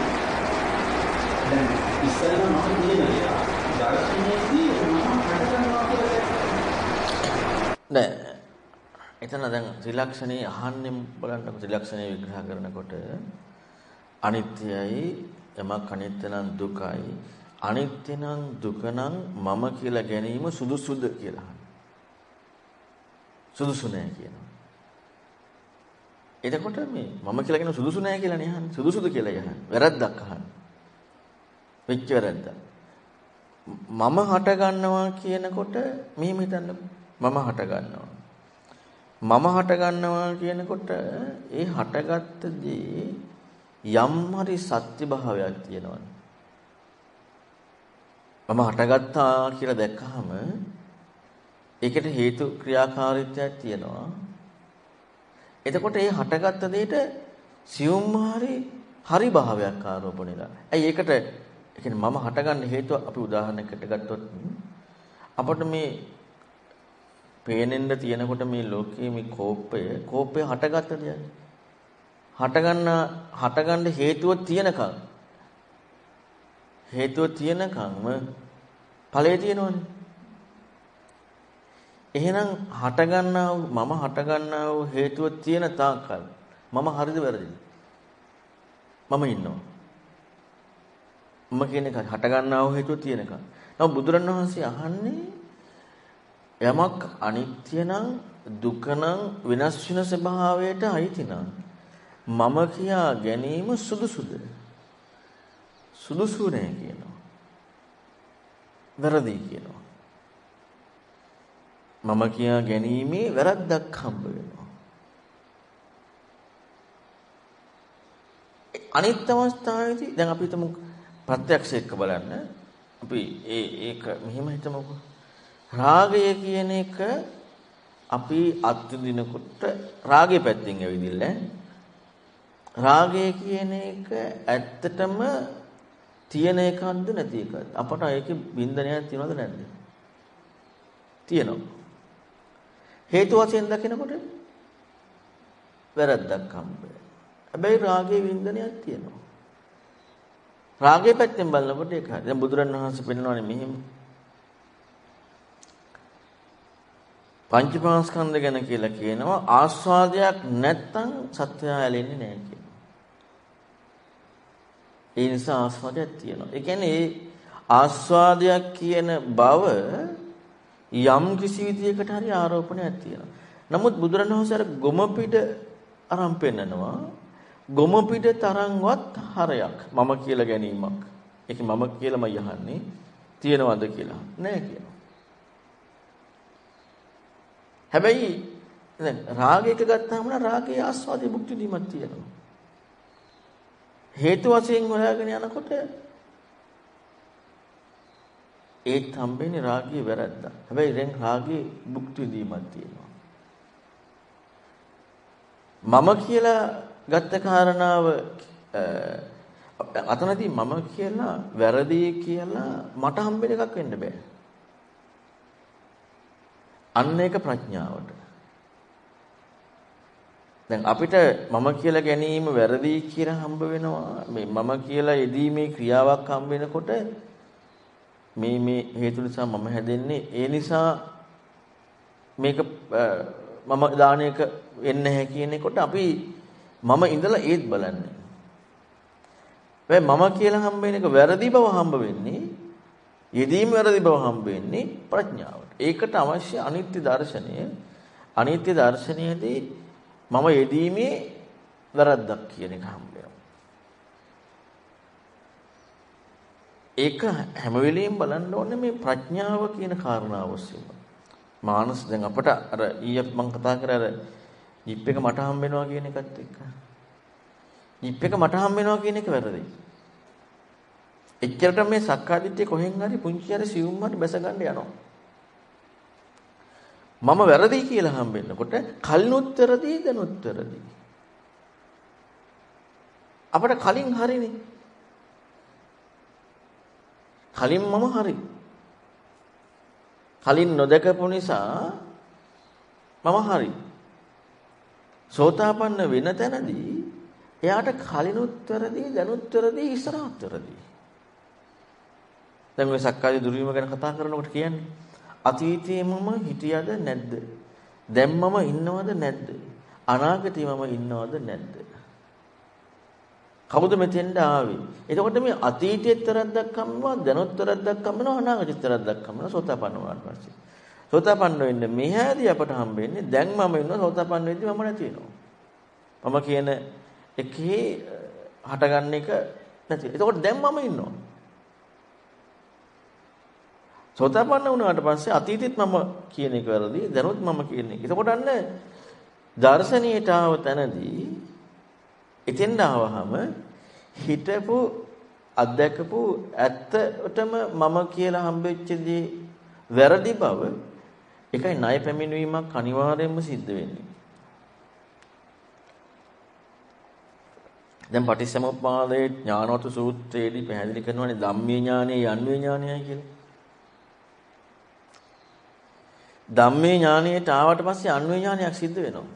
දැන් ඉස්සෙල්ලා මම කියන්නේ දර්ශනයේදී මම හටගන්නවා කියලා දැක්කා. නෑ. එතන දැන් ත්‍රිලක්ෂණේ අහන්නේ බලන්නකො ත්‍රිලක්ෂණේ විග්‍රහ කරනකොට අනිත්‍යයි යමක් අනිත්‍ය නම් දුකයි අනිත්‍ය නම් දුක නම් මම කියලා ගැනීම සුදුසුද කියලා අහනවා. සුදුසු නෑ කියනවා. එතකොට මේ මම කියලා කියන සුදුසු නෑ කියලා නේ අහන්නේ. සුදුසුද කියලා යහන්නේ. වැරද්දක් අහන්නේ. වෙච්ච වැරද්ද. මම හට ගන්නවා කියනකොට මෙහෙම හිතන්නකො. මම හට ගන්නවා. මම හට ගන්නවා කියනකොට ඒ හටගත්ත දේ යම් හරි සත්‍ය භාවයක් තියෙනවනේ. මම හටගත්තා කියලා දැක්කහම ඒකට හේතු ක්‍රියාකාරීත්වයක් තියෙනවා. එතකොට ඒ හටගත්ත දෙයට සියුම් හරි භාවයක් ආරෝපණය වෙනවා. ඇයි ඒකට ඒ කියන්නේ මම හටගන්න හේතුව අපි උදාහරණයකට ගත්තොත් අපිට මේ පේනෙන්න තියෙනකොට මේ ලෝකයේ මේ කෝපය හටගත්ත දෙයක්. හටගන්න හේතුව තියෙනකන්ම ඵලය තියෙනවනේ. එහෙනම් මම හටගන්නා වූ හේතුව තියෙන තාක්කල් මම හරිද වැරදිද? මම ඉන්නවා. මම කියන එක හටගන්නා වූ හේතුව තියෙනකන්. නමුත් බුදුරණවහන්සේ අහන්නේ යමක් අනිත්‍ය නම් දුක නම් විනාශ වෙන ස්වභාවයට අයිති නම් මම කියා ගැනීම සුදුසුද? සුදුසු නෑ කියනවා. වැරදි කියනවා. මම කියා ගැනීමේ වැරද්දක් හම්බ වෙනවා. අනිත් අවස්ථාවේදී දැන් අපි හිතමු ප්‍රත්‍යක්ෂ එක්ක බලන්න. අපි ඒක මෙහෙම හිතමුකෝ. රාගය කියන එක අපි අත්දිනකොට රාගයේ පැත්තෙන් ඇවිදින්න. රාගය කියන එක ඇත්තටම තියෙන එකක්ද නැති එකක්ද? අපට ඒකේ බින්දනයක් තියෙනවද නැද්ද? තියෙනවා. හේතු වශයෙන් දකිනකොට වැරද්දක් හම්බ වෙනවා. හැබැයි රාගයේ වින්දනයක් තියෙනවා. රාගයේ පැත්තෙන් බලනකොට ඒක හරි. දැන් බුදුරණවහන්සේ පෙන්නනවානේ මෙහෙම. පංචපාස්කන්ධ ගැන කියලා කියනවා ආස්වාදයක් නැත්තම් සත්‍යය ඇලෙන්නේ නැහැ කියනවා. ඒ නිසා ආස්වාදයක් තියෙනවා. ඒ කියන්නේ ආස්වාදයක් කියන බව යම් කිසි විදියකට හරි ආරෝපණයක් තියෙනවා. නමුත් බුදුරණවහන්සේ අර ගොම පිට අරන් පෙන්නනවා ගොම පිට තරම්වත් හරයක් මම කියලා ගැනීමක්. ඒක මම කියලාම යහන්නේ තියනවද කියලා නෑ කියනවා. හැබැයි දැන් රාගයක ගත්තාම රාගයේ ආස්වාදයේ භුක්ති දීමක් තියෙනවා. හේතු වශයෙන් හොයාගෙන යනකොට ඒත් හම්බෙන්නේ රාගයේ වැරද්ද. හැබැයි දැන් රාගයේ භුක්ති දීමක් තියෙනවා. මම කියලා ගත්ත කාරණාව අතනදී මම කියලා වැරදි කියලා මට හම්බෙන එකක් වෙන්න බෑ. අන්න ඒක ප්‍රඥාවට. දැන් අපිට මම කියලා ගැනීම වැරදි කියලා හම්බ වෙනවා. මේ මම කියලා යෙදීමේ ක්‍රියාවක් හම්බ වෙනකොට මේ හේතු නිසා මම හැදෙන්නේ. ඒ නිසා මේක මම දානයක වෙන්නේ නැහැ කියන එකට අපි මම ඉඳලා ඒත් බලන්නේ. මම කියලා හම්බ වෙන එක වැරදි බව හම්බ වෙන්නේ යෙදීම වැරදි බව හම්බ වෙන්නේ ප්‍රඥාවට. ඒකට අවශ්‍ය අනිත්‍ය දර්ශනය. අනිත්‍ය දර්ශනයේදී මම යෙදීමේ වැරද්දක් කියන එක හම්බ වෙනවා. ඒක හැම වෙලෙම බලන්න ඕනේ මේ ප්‍රඥාව කියන කාරණාව ඔස්සේම. මානස දැන් අපට අර ඊයේ මම කතා කරා අර ජිප් එක මට හම්බ වෙනවා කියන එකත් එක්ක. ජිප් එක මට හම්බ වෙනවා කියන එක වැරදි. එච්චරට මේ සක්කාදිට්ඨිය කොහෙන් හරි පුංචි හරි සියුම් හරි බැස ගන්න යනවා. මම වැරදි කියලා හම්බ වෙනකොට කලිනුත් වැරදි දැනුත් වැරදි. අපිට කලින් හරිනේ. කලින් මම හරි. කලින් නොදකපු නිසා මම හරි. සෝතාපන්න වෙන තැනදී එයාට කලිනුත් වැරදි දැනුත් වැරදි ඉස්සරහත් වැරදි. දැන් ඔය සක්කාය දුර්වීම ගැන කතා කරනකොට කියන්නේ අතීතයේ මම හිටියද නැද්ද? දැන් මම ඉන්නවද නැද්ද? අනාගතේ මම ඉන්නවද නැද්ද? කවුද මෙතෙන්ට ආවේ? එතකොට මේ අතීතයේත් වැරද්දක් හම්බුවා, දැනුත් වැරද්දක් හම්බුනවා, අනාගතේත් වැරද්දක් හම්බුනවා සෝතාපන්න වුණාට පස්සේ. සෝතාපන්න වෙන්නේ මෙහැදී අපට හම්බෙන්නේ දැන් මම ඉන්නවා සෝතාපන්න වෙද්දී මම නැති වෙනවා. මම කියන එකේ හටගන්න එක නැති. එතකොට දැන් මම ඉන්නවා. සෝතාපන්න වුණාට පස්සේ අතීතෙත් මම කියන එක වැරදි, දැනුත් මම කියන එක. එතකොට අන්න දර්ශනීයට ආව තැනදී එතෙන්ද ආවහම හිතපු අත්දැකපු ඇත්තටම මම කියලා හම්බෙච්ච දේ වැරදි බව ඒකයි ණය පැමිණීමක් අනිවාර්යයෙන්ම සිද්ධ වෙන්නේ. දැන් පටිච්චසමුප්පාදයේ ඥානවත සූත්‍රයේදී පැහැදිලි කරනවානේ ධම්මේ ඥානයයි යන්වේ ඥානයයි කියලා. ධම්මේ ඥානයට ආවට පස්සේ අන්වේ ඥානයක් සිද්ධ වෙනවා.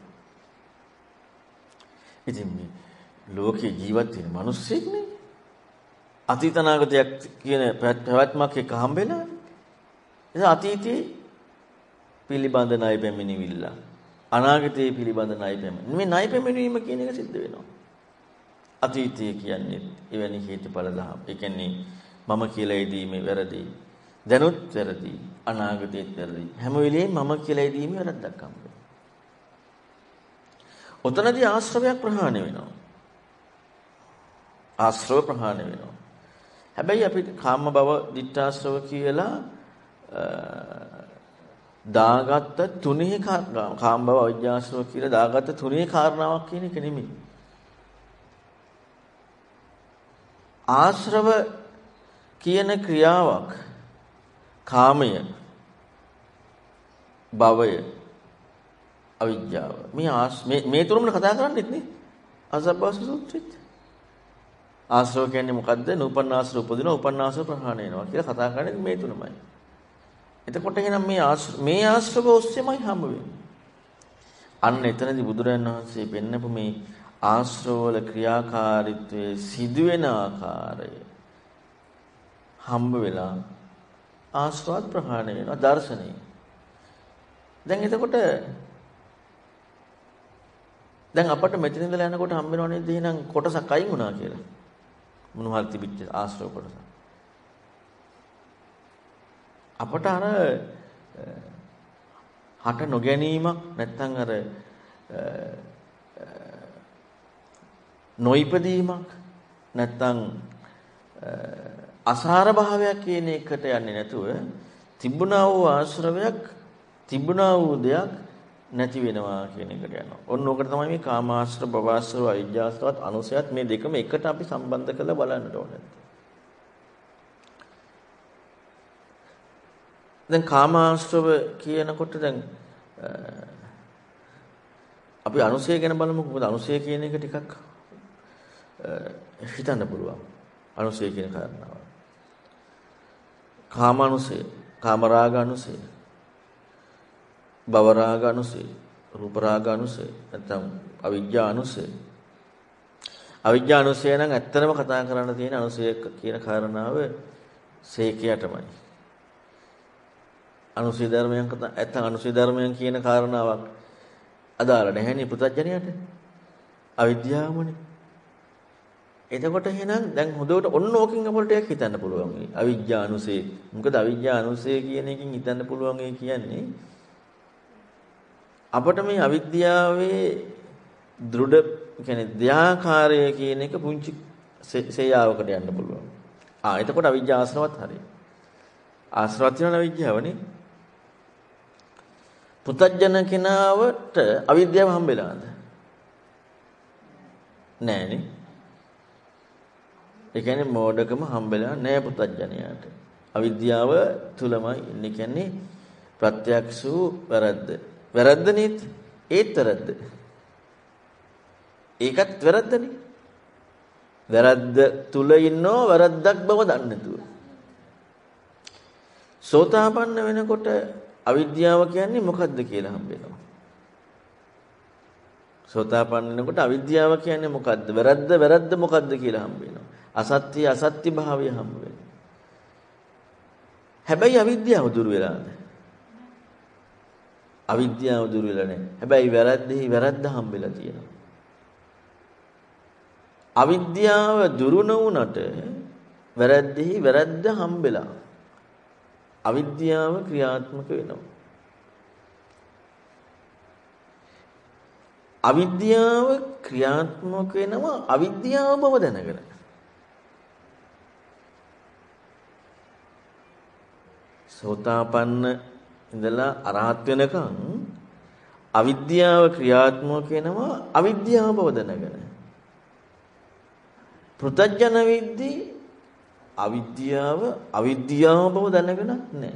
ඉතින් මේ ලෝකේ ජීවත් වෙන මිනිස්සෙක් නේ. අතීත අනාගතයක් කියන පැවැත්මක් එක හම්බෙලා. ඒ අතීතේ පිළිබඳ ණය පැමිණිවිල්ල. අනාගතයේ පිළිබඳ ණය පැමිණීම. මේ ණය පැමිණීම කියන එක සිද්ධ වෙනවා. අතීතය කියන්නේ එවැනි හේතුඵල දහම්. ඒ කියන්නේ මම කියලා ඉදීමේ වැරදි. දැනුත් වැරදි. අනාගතයේත් වැරදි. හැම වෙලෙම මම කියලා ඉදීමේ වැරද්දක් හම්බෙනවා. ඔතනදී ආශ්‍රවයක් ප්‍රහාණය වෙනවා. ආශ්‍රව ප්‍රහාණය වෙනවා. හැබැයි අපි කාම භව දිට්ඨාශ්‍රව කියලා දාගත්ත තුනේ කාම භව අවිජ්ජාශ්‍රව කියලා දාගත්ත තුනේ කාරණාවක් කියන එක නෙමෙයි. ආශ්‍රව කියන ක්‍රියාවක් කාමය භවය අවිජ්ජාව මේ තුනම කතා කරන්නේත් නේ අසබ්බාස සූත්‍රෙත්. ආශ්‍රව කියන්නේ මොකද්ද? නූපන්න ආශ්‍රව උපදිනවා, උපන්න ආශ්‍රව ප්‍රහාණය වෙනවා කියලා කතා කරන්නේ මේ තුනමයි. එතකොට එහෙනම් මේ ආශ්‍රව ඔස්සේමයි හම්බ වෙන්නේ. අන්න එතනදී බුදුරජාණන් වහන්සේ පෙන්නපු මේ ආශ්‍රවවල ක්‍රියාකාරීත්වයේ සිදුවෙන ආකාරය හම්බ වෙලා ආශ්‍රවත් ප්‍රහාණය වෙනවා දර්ශනය. දැන් එතකොට දැන් අපට මෙතන ඉඳලා යනකොට හම්බ වෙනව නේද එහෙනම් කොටසක් අයින් වුණා කියලා. මොනවද තිබිච්ච ආශ්‍රව කොටස. අපට අර හට නොගැනීමක් නැත්නම් අර නොයිපදීමක් නැත්නම් අසාර භාවයක් කියන එකට යන්නේ නැතුව තිබුණා වූ ආශ්‍රවයක් තිබුණා වූ දෙයක් නැති වෙනවා කියන එකට යනවා. ඔන්න ඕකට තමයි මේ කාමාශ්‍රව, භවආශ්‍රව, අවිජ්ජාශ්‍රවත්, අනුසයත් මේ දෙකම එකට අපි සම්බන්ධ කරලා බලන්නට ඕනේ. දැන් කාමාශ්‍රව කියනකොට දැන් අපි අනුසය ගැන බලමුකෝ. මොකද අනුසය කියන එක ටිකක් හිතන්න පුළුවන්. අනුසය කියන කාරණාව. කාමානුසය, කාමරාගානුසය, භවරාගානුසය, රූපරාගානුසය, නැත්නම් අවිජ්ජානුසය. අවිජ්ජානුසය නම් ඇත්තටම කතා කරන්න තියෙන අනුසය කියන කාරණාව සේකයටමයි. අනුසය ධර්මයන් නැත්නම් අනුසය ධර්මයන් කියන කාරණාවක් අදාළ නැහැනේ පුතඥයට. අවිද්‍යාවමනේ. එතකොට එහෙනම් දැන් හොඳට ඔන්න ඕකින් අපිට ටිකක් හිතන්න පුළුවන්. අවිජ්ජානුසය. මොකද අවිජ්ජානුසය කියන එකකින් හිතන්න පුළුවන් ඒ කියන්නේ අපට මේ අවිද්‍යාවේ දෘಢ කියන්නේ ධ්‍යාකාරය කියන එක පුංචි සේයාවකට යන්න පුළුවන්. එතකොට අවිජ්ජා ආශ්‍රවත් හරියි. ආශ්‍රවත් වෙන අවිජ්ජාවනේ. පුතඥ කෙනාවට අවිද්‍යාව හම්බෙලාද? නෑනේ. ඒ කියන්නේ මෝඩකම හම්බෙලා නෑ පුතඥයාට. අවිද්‍යාව තුලමයි ඉන්නේ. කියන්නේ ප්‍රත්‍යක්ෂ වූ වැරද්ද. වැරද්ද නේද? ඒත් වැරද්ද. ඒකත් වැරද්දනේ. වැරද්ද තුල ඉන්නෝ වැරද්දක් බව දන්නේ නැතුව. සෝතාපන්න වෙනකොට අවිද්‍යාව කියන්නේ මොකද්ද කියලා හම්බ වෙනවා. සෝතාපන්න වෙනකොට අවිද්‍යාව කියන්නේ මොකද්ද? වැරද්ද මොකද්ද කියලා හම්බ වෙනවා. අසත්‍ය භාවය හම්බ වෙනවා. හැබැයි අවිද්‍යාව දුර වෙලාද? අවිද්‍යාව දුර වෙලා නැහැ. හැබැයි වැරද්ද හම්බෙලා තියෙනවා. අවිද්‍යාව දුරු නොවුනට වැරද්ද හම්බෙලා අවිද්‍යාව ක්‍රියාත්මක වෙනවා. අවිද්‍යාව ක්‍රියාත්මක වෙනවා අවිද්‍යාව බව දැනගෙන. සෝතාපන්න ඉඳලා අරහත් වෙනකන් අවිද්‍යාව ක්‍රියාත්මක වෙනවා අවිද්‍යාව බව දැනගෙන. පෘථග්ජන විද්දී අවිද්‍යාව බව දැනගෙන නැහැ.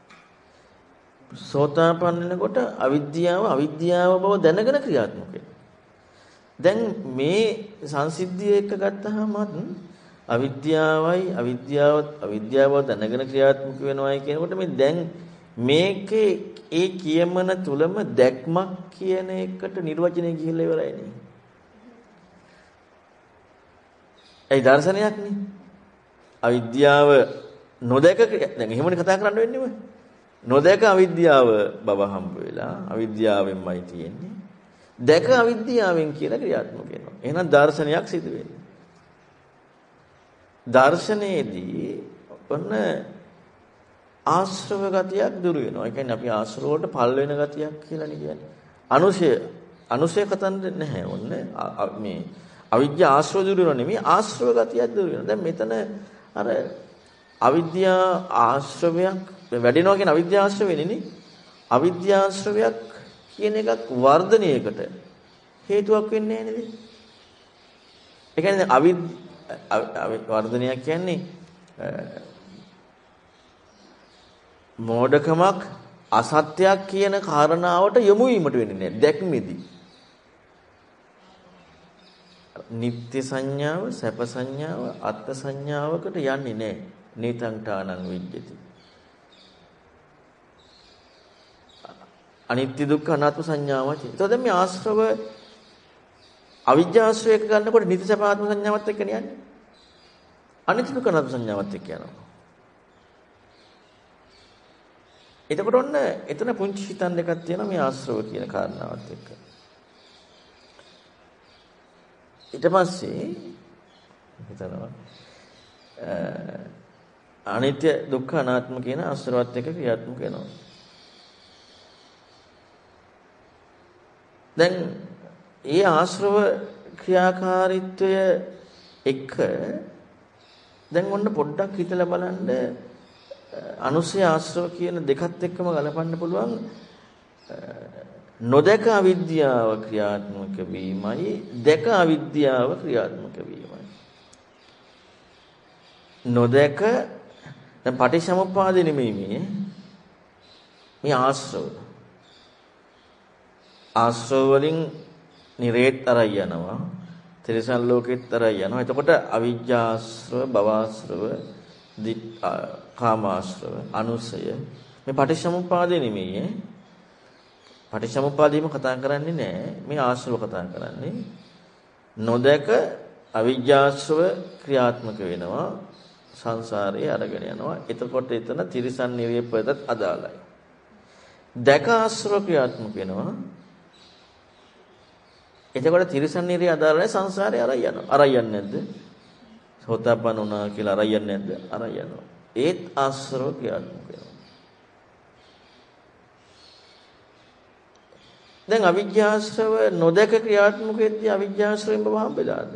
සෝතාපන්න වෙනකොට අවිද්‍යාව බව දැනගෙන ක්‍රියාත්මක වෙනවා. දැන් මේ සංසිද්ධිය එක ගත්තාම අවිද්‍යාව දැනගෙන ක්‍රියාත්මක වෙනවායි කියනකොට මේ දැන් මේකේ ඒ කියමන තුලම දැක්මක් කියන එකට නිර්වචනය ගිහිල්ලා ඉවරයි නේ. ඒ දර්ශනයක් නේ. අවිද්‍යාව නොදැක දැන් එහෙමනේ කතා කරන්න වෙන්නේ ඔය. නොදැක අවිද්‍යාව බව හම්බ වෙලා අවිද්‍යාවෙන්මයි තියෙන්නේ. දැක අවිද්‍යාවෙන් කියලා ක්‍රියාත්මක වෙනවා. එහෙනම් දර්ශනයක් සිදු වෙන්නේ. දර්ශනයේදී ඔන්න ආශ්‍රව ගතියක් දුරු වෙනවා. ඒ කියන්නේ අපි ආශ්‍රව වලට පල් වෙන ගතියක් කියලා නේ කියන්නේ. අනුශය කතන්දර නැහැ. ඔන්න මේ අවිද්‍යා ආශ්‍රව දුරු වෙනවා නෙමෙයි ආශ්‍රව ගතියක් දුරු වෙනවා. දැන් මෙතන අර අවිද්‍යා ආශ්‍රවයක් වැඩෙනවා කියන අවිද්‍යා ආශ්‍රව වෙන්නේ නේ. අවිද්‍යා ආශ්‍රවයක් කියන එකක් වර්ධනයකට හේතුවක් වෙන්නේ නැහැ නේද? ඒ කියන්නේ වර්ධනයක් කියන්නේ මෝඩකමක් අසත්‍යයක් කියන කාරණාවට යොමු වීමට වෙන්නේ නැහැ දැක්මේදී. නිත්‍ය සංඥාව, සැප සංඥාව, අත්ත් සංඥාවකට යන්නේ නැහැ. නීතංඨානං විජ්ජති. අනිත්‍ය දුක්ඛ අනාත්ම සංඥාවයි. එතකොට දැන් මේ ආශ්‍රව අවිජ්ජාශ්‍රයක ගන්නකොට නිත්‍ය සැප ආත්ම සංඥාවත් එක්ක යන්නේ. අනිත්‍ය දුක්ඛ අනාත්ම සංඥාවත් එක්ක යනවා. එතකොට ඔන්න එතන පුංචි හිතන් දෙකක් තියෙනවා මේ ආශ්‍රව කියන කාරණාවත් එක්ක. ඊට පස්සේ හිතනවා අනිත්‍ය දුක්ඛ අනාත්ම කියන ආශ්‍රවත් එක්ක ක්‍රියාත්මක වෙනවා. දැන් ඒ ආශ්‍රව ක්‍රියාකාරීත්වය එක්ක දැන් ඔන්න පොඩ්ඩක් හිතලා බලන්න අනුසය ආශ්‍රව කියන දෙකත් එක්කම ගලපන්න පුළුවන් නොදක අවිද්‍යාව ක්‍රියාත්මක වීමයි දැක අවිද්‍යාව ක්‍රියාත්මක වීමයි. නොදක දැන් පටිච්චසමුප්පාද නෙමෙයි මේ ආශ්‍රව වලින් නිරේත් අරයි යනවා තිරසන් ලෝකෙත් අරයි යනවා. එතකොට අවිජ්ජාශ්‍රව භවආශ්‍රව කාමාශ්‍රව අනුසය මේ පටිච්චසමුප්පාදේ නෙමෙයි පටිච්චසමුප්පාදේම කතා කරන්නේ නැහැ. මේ ආශ්‍රව කතා කරන්නේ නොදක අවිජ්ජාශ්‍රව ක්‍රියාත්මක වෙනවා සංසාරයේ අරගෙන යනවා. එතකොට එතන තිරසන් නිරේපයටත් අදාළයි. දැක ආශ්‍රව ක්‍රියාත්මක වෙනවා. එතකොට තිරසන් නිරේ අදාළ නැහැ සංසාරේ අරයි යනවා. අරයි යන්නේ නැද්ද? සෝතාපන්න වුණා කියලා අරයි යන්නේ නැද්ද? අරයි යනවා. ඒත් ආශ්‍රව ක්‍රියාත්මක වෙනවා. දැන් අවිජ්ජාශ්‍රව නොදක ක්‍රියාත්මක වෙද්දී අවිජ්ජාශ්‍රවෙන් බව හම්බෙලාද?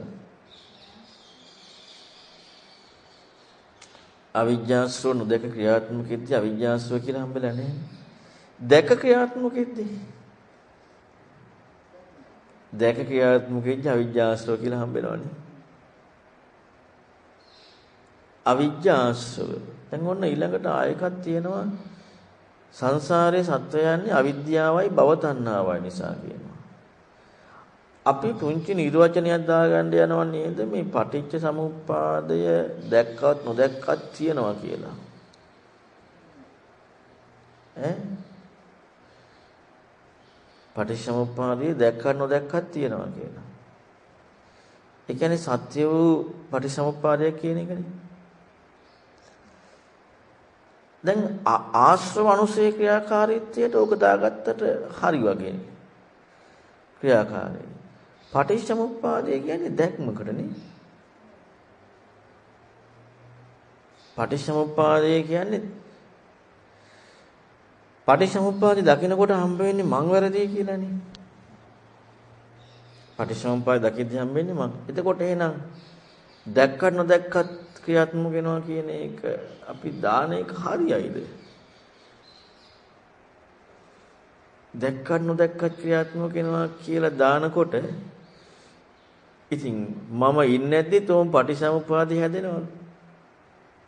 අවිජ්ජාශ්‍රව නොදක ක්‍රියාත්මක වෙද්දී අවිජ්ජාශ්‍රව කියලා හම්බෙලා නැහැ. දැක ක්‍රියාත්මක වෙද්දී දැක ක්‍රියාත්මක වෙද්දී අවිජ්ජාශ්‍රව කියලා හම්බෙනවනේ. අවිජ්ජාශ්‍රව. දැන් ඔන්න ඊළඟට ආයකක් තියෙනවා සංසාරයේ සත්වයන්නේ අවිද්‍යාවයි භව තණ්හාවයි නිසා කියනවා. අපි පුංචි නිර්වචනයක් දාගන්න යනවා නේද මේ පටිච්ච සමුප්පාදය දැක්කත් නොදැක්කත් තියෙනවා කියලා. පටිච්ච සමුප්පාදය දැක්කත් නොදැක්කත් තියෙනවා කියලා. ඒ කියන්නේ සත්‍ය වූ පටිච්ච සමුප්පාදය කියන එකනේ. දැන් ආශ්‍රව අනුසය ක්‍රියාකාරීත්වයට ඕක දාගත්තට හරි වගේ ක්‍රියාකාරී. පටිච්චසමුප්පාදය කියන්නේ දැක්මකටනේ. පටිච්චසමුප්පාදය කියන්නේ පටිච්චසමුප්පාදය දකිනකොට හම්බ වෙන්නේ මං වැරදි කියලානේ. පටිච්චසමුප්පාදය දකිද්දී හම්බ වෙන්නේ මං. එතකොට එහෙනම් දැක්කත් නොදැක්කත් ක්‍රියාත්මක වෙනවා කියන එක අපි දාන එක හරියයිද? දැක්කත් නොදැක්කත් ක්‍රියාත්මක වෙනවා කියලා දානකොට ඉතින් මම ඉන්නේ නැද්දි තෝම් පටිසමුපාදේ හැදෙනවලු.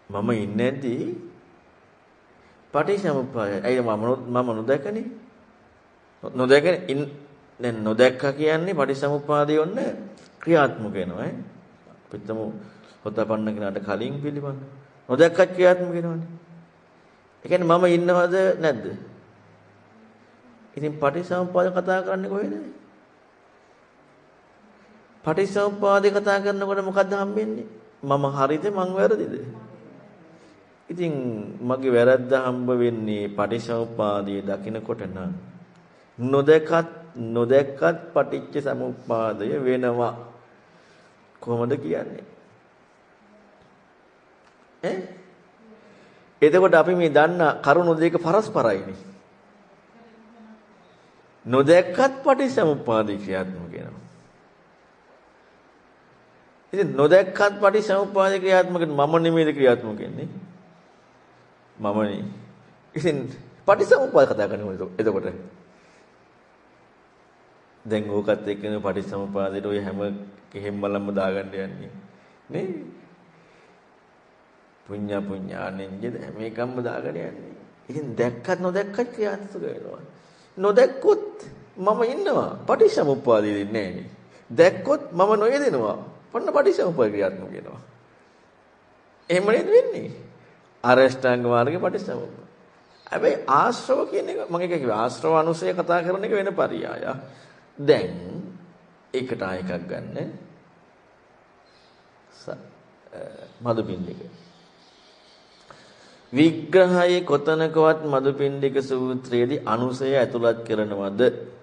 මම ඉන්නේදී පටිච්චසමුප්පාදය. ඇයි මම නොදැකනේ? නොදැකනේ දැන් නොදැක්කා කියන්නේ පටිච්චසමුප්පාදය ඔන්න ක්‍රියාත්මක වෙනවා ඈ. පිටතම හොතපන්න කෙනාට කලින් පිළිබඳ. නොදැක්කත් ක්‍රියාත්මක වෙනවනේ. ඒ කියන්නේ මම ඉන්නවද නැද්ද? ඉතින් පටිච්චසමුප්පාද කතා කරන්නේ කොහෙද? පටිච්චසමුප්පාදේ කතා කරනකොට මොකද්ද හම්බෙන්නේ? මම හරිද මං වැරදිද? ඉතින් මගේ වැරද්ද හම්බ වෙන්නේ පටිච්චසමුප්පාදයේ දකින්නකොට නම් නොදැක්කත් පටිච්චසමුප්පාදය වෙනවා. කොහොමද කියන්නේ? එතකොට අපි මේ දන්න කරුණු දෙක පරස්පරයිනේ. නොදැක්කත් පටිච්චසමුප්පාදේ ක්‍රියාත්මක වෙනවා. ඉතින් නොදැක්කත් පටිච්චසමුප්පාදේ ක්‍රියාත්මක මම නෙමෙයිද ක්‍රියාත්මක වෙන්නේ? මමනේ. ඉතින් පටිච්චසමුප්පාද කතා කරන්නේ එතකොට. දැන් ඕකත් එක්කනේ පටිච්චසමුප්පාදේට ඔය හැම කෙහෙම් බලම්ම දාගන්න යන්නේ. නේ? පුඤ්ඤානෙන්ජද මේකම්ම දාගෙන යන්නේ. ඉතින් දැක්කත් නොදැක්කත් ක්‍රියාත්මක වෙනවා. නොදැක්කොත් මම ඉන්නවා. පටිච්චසමුප්පාදේ දෙන්නේ නැහැ. දැක්කොත් මම නොයෙදෙනවා. පොන්න පටිච්චසමුප්පාද ක්‍රියාත්මක වෙනවා. එහෙම නේද වෙන්නේ? අරෂ්ඨාංග මාර්ගේ පටිච්චසමුප්පාද. හැබැයි ආශ්‍රව කියන එක මම එක කිව්වා ආශ්‍රව අනුසය කතා කරන එක වෙන පරියාය. දැන් ඒකට ආයෙ එකක් ගන්න. මදුපිණ්ඩික. විග්‍රහයේ කොතනකවත් මදුපිණ්ඩික සූත්‍රයේදී අනුසය ඇතුළත් කරනවද?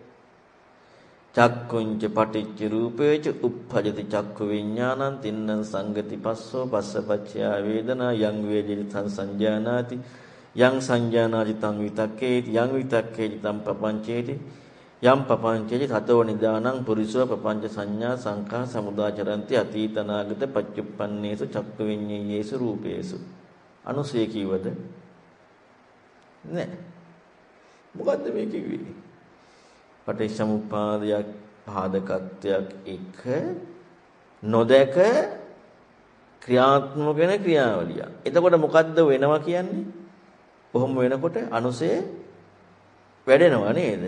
චක්කුංච පටිච්ච රූපේච උප්පජති චක්කු විඥානං තින්නං සංගති පස්සෝ පස්සපච්චයා වේදනා යං වේදිත සංජානාති යං සංජානාති තං විතක්කේති යං විතක්කේති තං පපංචේති යම් පපංචේති තතෝ නිදානං පුරිසෝ පපංච සංඥා සංඛා සමුදාචරಂತಿ අතීතනාගත පච්චුප්පන්නේසු චක්කු විඤ්ඤේයේසු රූපේසු අනුසය කීවද නෑ මොකද්ද මේ කිව්වේ පටිච්චසමුප්පාදයක් පාදකත්වයක් එක නොදැක ක්‍රියාත්මක වෙන ක්‍රියාවලිය. එතකොට මොකද්ද වෙනවා කියන්නේ? කොහොම වෙනකොට අනුසය වැඩෙනවා නේද?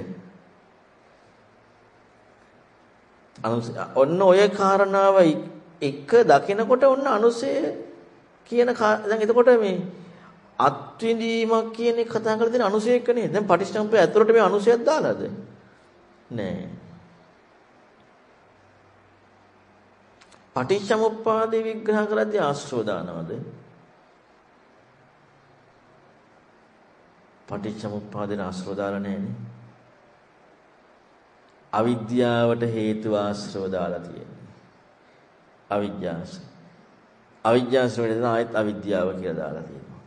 අනුසය ඔන්න ඔය කාරණාව එක දකිනකොට ඔන්න අනුසය කියන දැන් එතකොට මේ අත්විඳීමක් කියන එක කතා කරලා තියෙන අනුසය එක්ක නේද? දැන් පටිච්චසමුප්පාදය ඇතුළට මේ අනුසයක් දාලාද? නෑ. පටිච්චසමුප්පාදේ විග්‍රහ කරද්දී ආශ්‍රව දානවද? පටිච්චසමුප්පාදේ ආශ්‍රව දාලා නෑනේ. අවිද්‍යාවට හේතු ආශ්‍රව දාලා තියෙන්නේ. අවිද්‍යාශ්‍රවයට ආයත් අවිද්‍යාව කියලා දාලා තියෙනවා.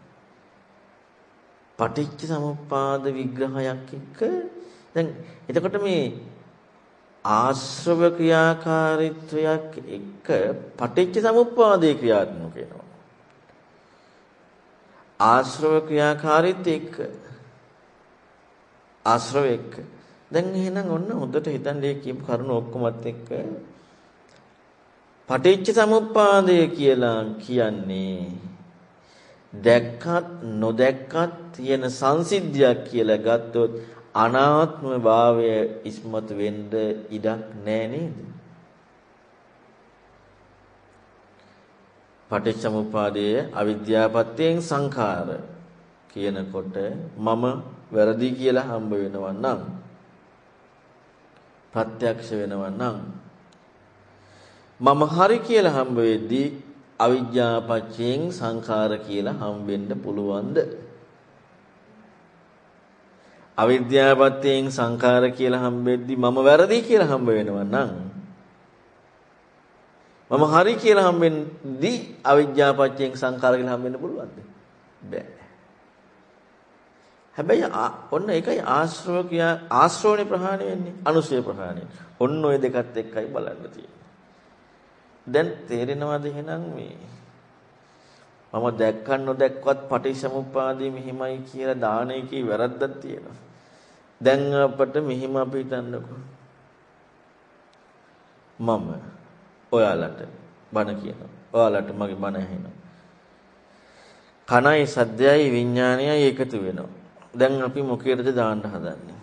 පටිච්චසමුප්පාද විග්‍රහයක් එක්ක දැන් එතකොට මේ ආශ්‍රව ක්‍රියාකාරීත්වයක් එක්ක පටිච්චසමුප්පාදේ ක්‍රියාත්මක වෙනවා. ආශ්‍රව ක්‍රියාකාරීත්වය එක්ක ආශ්‍රව එක්ක දැන් එහෙනම් ඔන්න හොඳට හිතන්නේ කියපු කරුණු ඔක්කොමත් එක්ක පටිච්චසමුප්පාදය කියලා කියන්නේ දැක්කත් නොදැක්කත් තියෙන සංසිද්ධියක් කියලා ගත්තොත් අනාත්ම භාවය ඉස්මතු වෙන්න ඉඩක් නැහැ නේද? පටිච්චසමුප්පාදයේ අවිද්‍යාපත්‍යයෙන් සංඛාර කියනකොට මම වැරදි කියලා හම්බ වෙනවා නම් ප්‍රත්‍යක්ෂ වෙනවා නම් මම හරි කියලා හම්බ වෙද්දී අවිද්‍යාපත්‍යයෙන් සංඛාර කියලා හම්බෙන්න පුළුවන්ද? අවිද්‍යාපත්‍යයෙන් සංඛාර කියලා හම්බෙද්දී මම වැරදි කියලා හම්බ වෙනවා නම් මම හරි කියලා හම්බෙද්දී අවිද්‍යාපත්‍යයෙන් සංඛාර කියලා හම්බෙන්න පුළුවන්ද? බෑ. හැබැයි ඔන්න ඒකයි ආශ්‍රවනේ ප්‍රහාණය වෙන්නේ අනුසය ප්‍රහාණය. ඔන්න ඔය දෙකත් එක්කයි බලන්න තියෙන්නේ. දැන් තේරෙනවද එහෙනම් මේ මම දැක්කන් නොදැක්කවත් පටිච්චසමුප්පාදේ මෙහිමයි කියලා දාන එකේ වැරද්දක් තියෙනවා. දැන් අපිට මෙහිම අපි හිතන්නකෝ. මම ඔයාලට බණ කියනවා. ඔයාලට මගේ බණ ඇහෙනවා. කනයි සද්දයයි විඥානයයි එකතු වෙනවා. දැන් අපි මොකේද දාන්න හදන්නේ?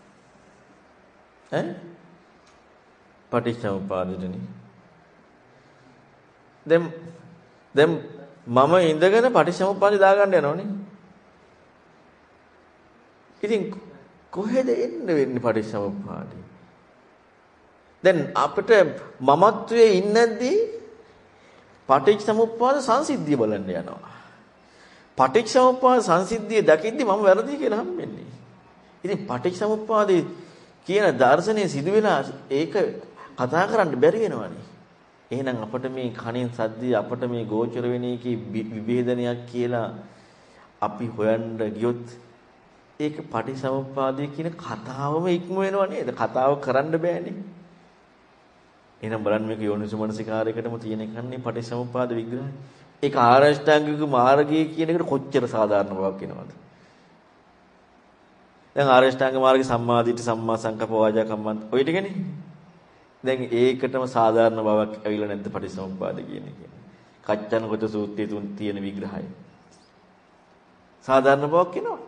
පටිච්චසමුප්පාදෙටනේ. දැන් මම ඉඳගෙන පටිච්චසමුප්පාදේ දාගන්න යනවනේ. ඉතින් කොහෙද එන්න වෙන්නේ පටිච්චසමුප්පාදේ? දැන් අපිට මමත්වයේ ඉන්නදී පටිච්චසමුප්පාද සංසිද්ධිය බලන්න යනවා. පටිච්චසමුප්පාද සංසිද්ධිය දකිද්දි මම වැරදි කියලා හම්බෙන්නේ. ඉතින් පටිච්චසමුප්පාදේ කියන දර්ශනය සිදු වෙලා ඒක කතා කරන්න බැරි වෙනවනේ. එහෙනම් අපිට මේ කණෙන් සද්දේ අපිට මේ ගෝචර වෙන එකේ විභේදනයක් කියලා අපි හොයන්න ගියොත් ඒක පටිච්චසමුප්පාදේ කියන කතාවම ඉක්ම වෙනව නේද? කතාව කරන්න බෑනේ. එහෙනම් බලන්න මේක යෝනිසමනසිකාරයකටම තියෙන එකන්නේ පටිච්චසමුප්පාද විග්‍රහය. ඒක ආරෂ්ඨාංගික මාර්ගය කියන එකට කොච්චර සාධාරණ බවක් වෙනවද? දැන් ආරෂ්ඨාංග මාර්ගයේ සම්මාදිට සම්මා සංකප්ප වාචා කම්මන්ත ඔය ටිකනේ. දැන් ඒකටම සාධාරණ බවක් ඇවිල්ලා නැද්ද පටිච්චසමුප්පාද කියන එක? කච්චනගත සූත්‍රයේ තුන් තියෙන විග්‍රහය. සාධාරණ බවක් වෙනවා.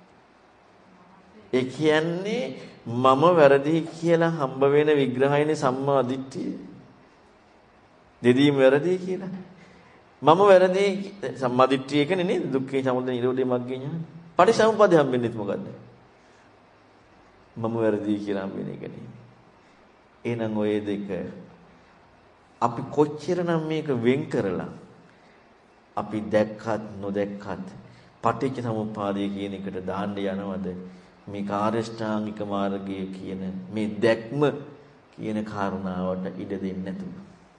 ඒ කියන්නේ මම වැරදි කියලා හම්බ වෙන විග්‍රහයනේ සම්මා දිට්ඨිය. දෙදීම වැරදි කියලා. මම වැරදි සම්මා දිට්ඨිය එකනේ නේද? දුක්ඛේ සමුදය නිරෝධේ මග්ගේ ඥාන. පටිච්චසමුප්පාදේ හම්බෙන්නේ මොකද්ද? මම වැරදි කියලා හම්බෙන එකනේ. එහෙනම් ඔය දෙක අපි කොච්චරනම් මේක වෙන් කරලා අපි දැක්කත් නොදැක්කත් පටිච්චසමුප්පාදය කියන එකට දාන්න යනවද? මේ කාර්යෂ්ඨාංගික මාර්ගය කියන මේ දැක්ම කියන කාරණාවට ඉඩ දෙන්නේ නැතුව.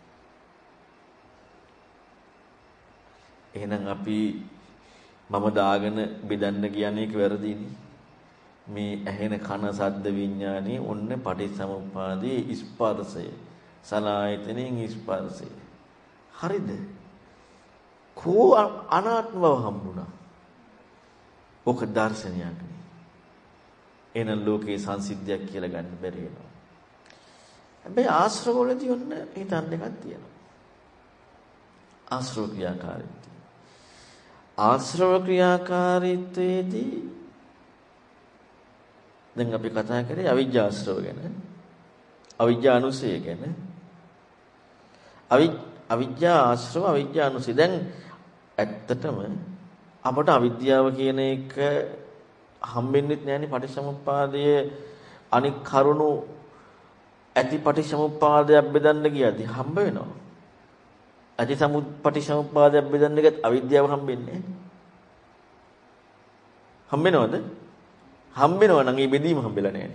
එහෙනම් අපි මම දාගෙන බෙදන්න කියන්නේ ඒක වැරදිනේ. මේ ඇහෙන කන සද්ද විඥානේ ඔන්න පටිච්චසමුප්පාදයේ ස්පර්ශය. සලආයතනෙන් ස්පර්ශය. හරිද? කෝ අනාත්ම බව හම්බුණා. ඔක දර්ශනයක්. එන ලෝකේ සංසිද්ධියක් කියලා ගන්න බැරි වෙනවා. හැබැයි ආශ්‍රවවලදී ඔන්න හිතන්න එකක් තියෙනවා. ආශ්‍රව ක්‍රියාකාරීත්වය. ආශ්‍රව ක්‍රියාකාරීත්වයේදී දැන් අපි කතා කරේ අවිජ්ජාශ්‍රව ගැන. අවිජ්ජා අනුසය ගැන. අවිජ්ජා ආශ්‍රව අවිජ්ජා අනුසය. දැන් ඇත්තටම අපට අවිද්‍යාව කියන එක හම්බෙන්නෙත් නෑනේ පටිච්චසමුප්පාදයේ අනික් කරුණු ඇති පටිච්චසමුප්පාදයක් බෙදන්න ගියදී හම්බ වෙනවා. ඇති පටිච්චසමුප්පාදයක් බෙදන්න ගියත් අවිද්‍යාව හම්බෙන්නේ නෑ. හම්බෙනවද? හම්බෙනවා නම් ඒ බෙදීම හම්බෙලා නෑ.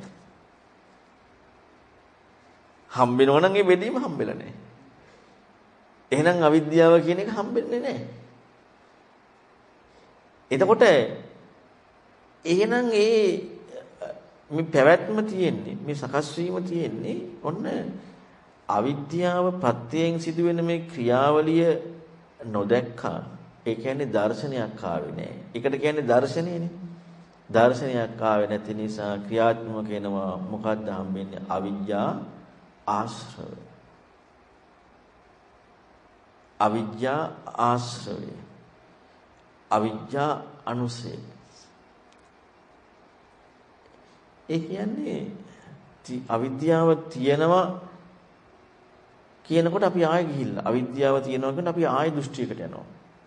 හම්බෙනවා නම් ඒ බෙදීම හම්බෙලා නෑ. එහෙනම් අවිද්‍යාව කියන එක හම්බෙන්නේ නෑ. එතකොට එහෙනම් මේ පැවැත්ම තියෙන්නේ මේ සකස් වීම තියෙන්නේ ඔන්න අවිද්‍යාව ප්‍රත්‍යයෙන් සිදුවෙන මේ ක්‍රියාවලිය නොදැක්කා. ඒ කියන්නේ දර්ශනයක් ආවේ නෑ. ඒකට කියන්නේ දර්ශනයනේ. දර්ශනයක් ආවේ නැති නිසා ක්‍රියාත්මක වෙනවා. මොකද්ද හම්බෙන්නේ? අවිද්‍යා ආශ්‍රය. අවිද්‍යා ආශ්‍රය. අවිද්‍යා අනුසය. ඒ කියන්නේ අවිද්‍යාව තියෙනවා කියනකොට අපි ආයෙ ගිහිල්ලා අවිද්‍යාව තියෙනවා කියනකොට අපි ආයෙ දෘෂ්ටියකට යනවා.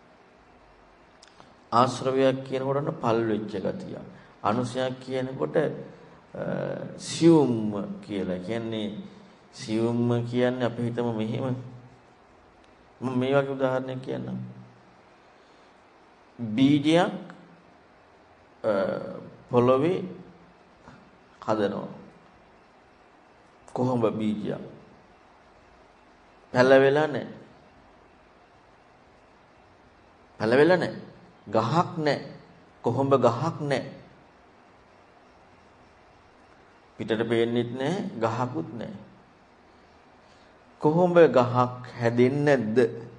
ආශ්‍රවයක් කියනකොට පල් වෙච්ච ගතිය. අනුසයක් කියනකොට සියුම් කියලා. කියන්නේ සියුම් කියන්නේ අපි හිතමු මෙහෙම. මම මේ වගේ උදාහරණයක් කියන්නම්. බීජයක් පොළොවේ හදනවා. කොහොඹ බීජයක්. පැලවෙලා නැහැ. පැලවෙලා නැහැ. ගහක් නැහැ. කොහොඹ ගහක් නැහැ. පිටට පේන්නෙත් නැහැ. ගහකුත් නැහැ. කොහොඹ ගහක් හැදෙන්නේ නැද්ද?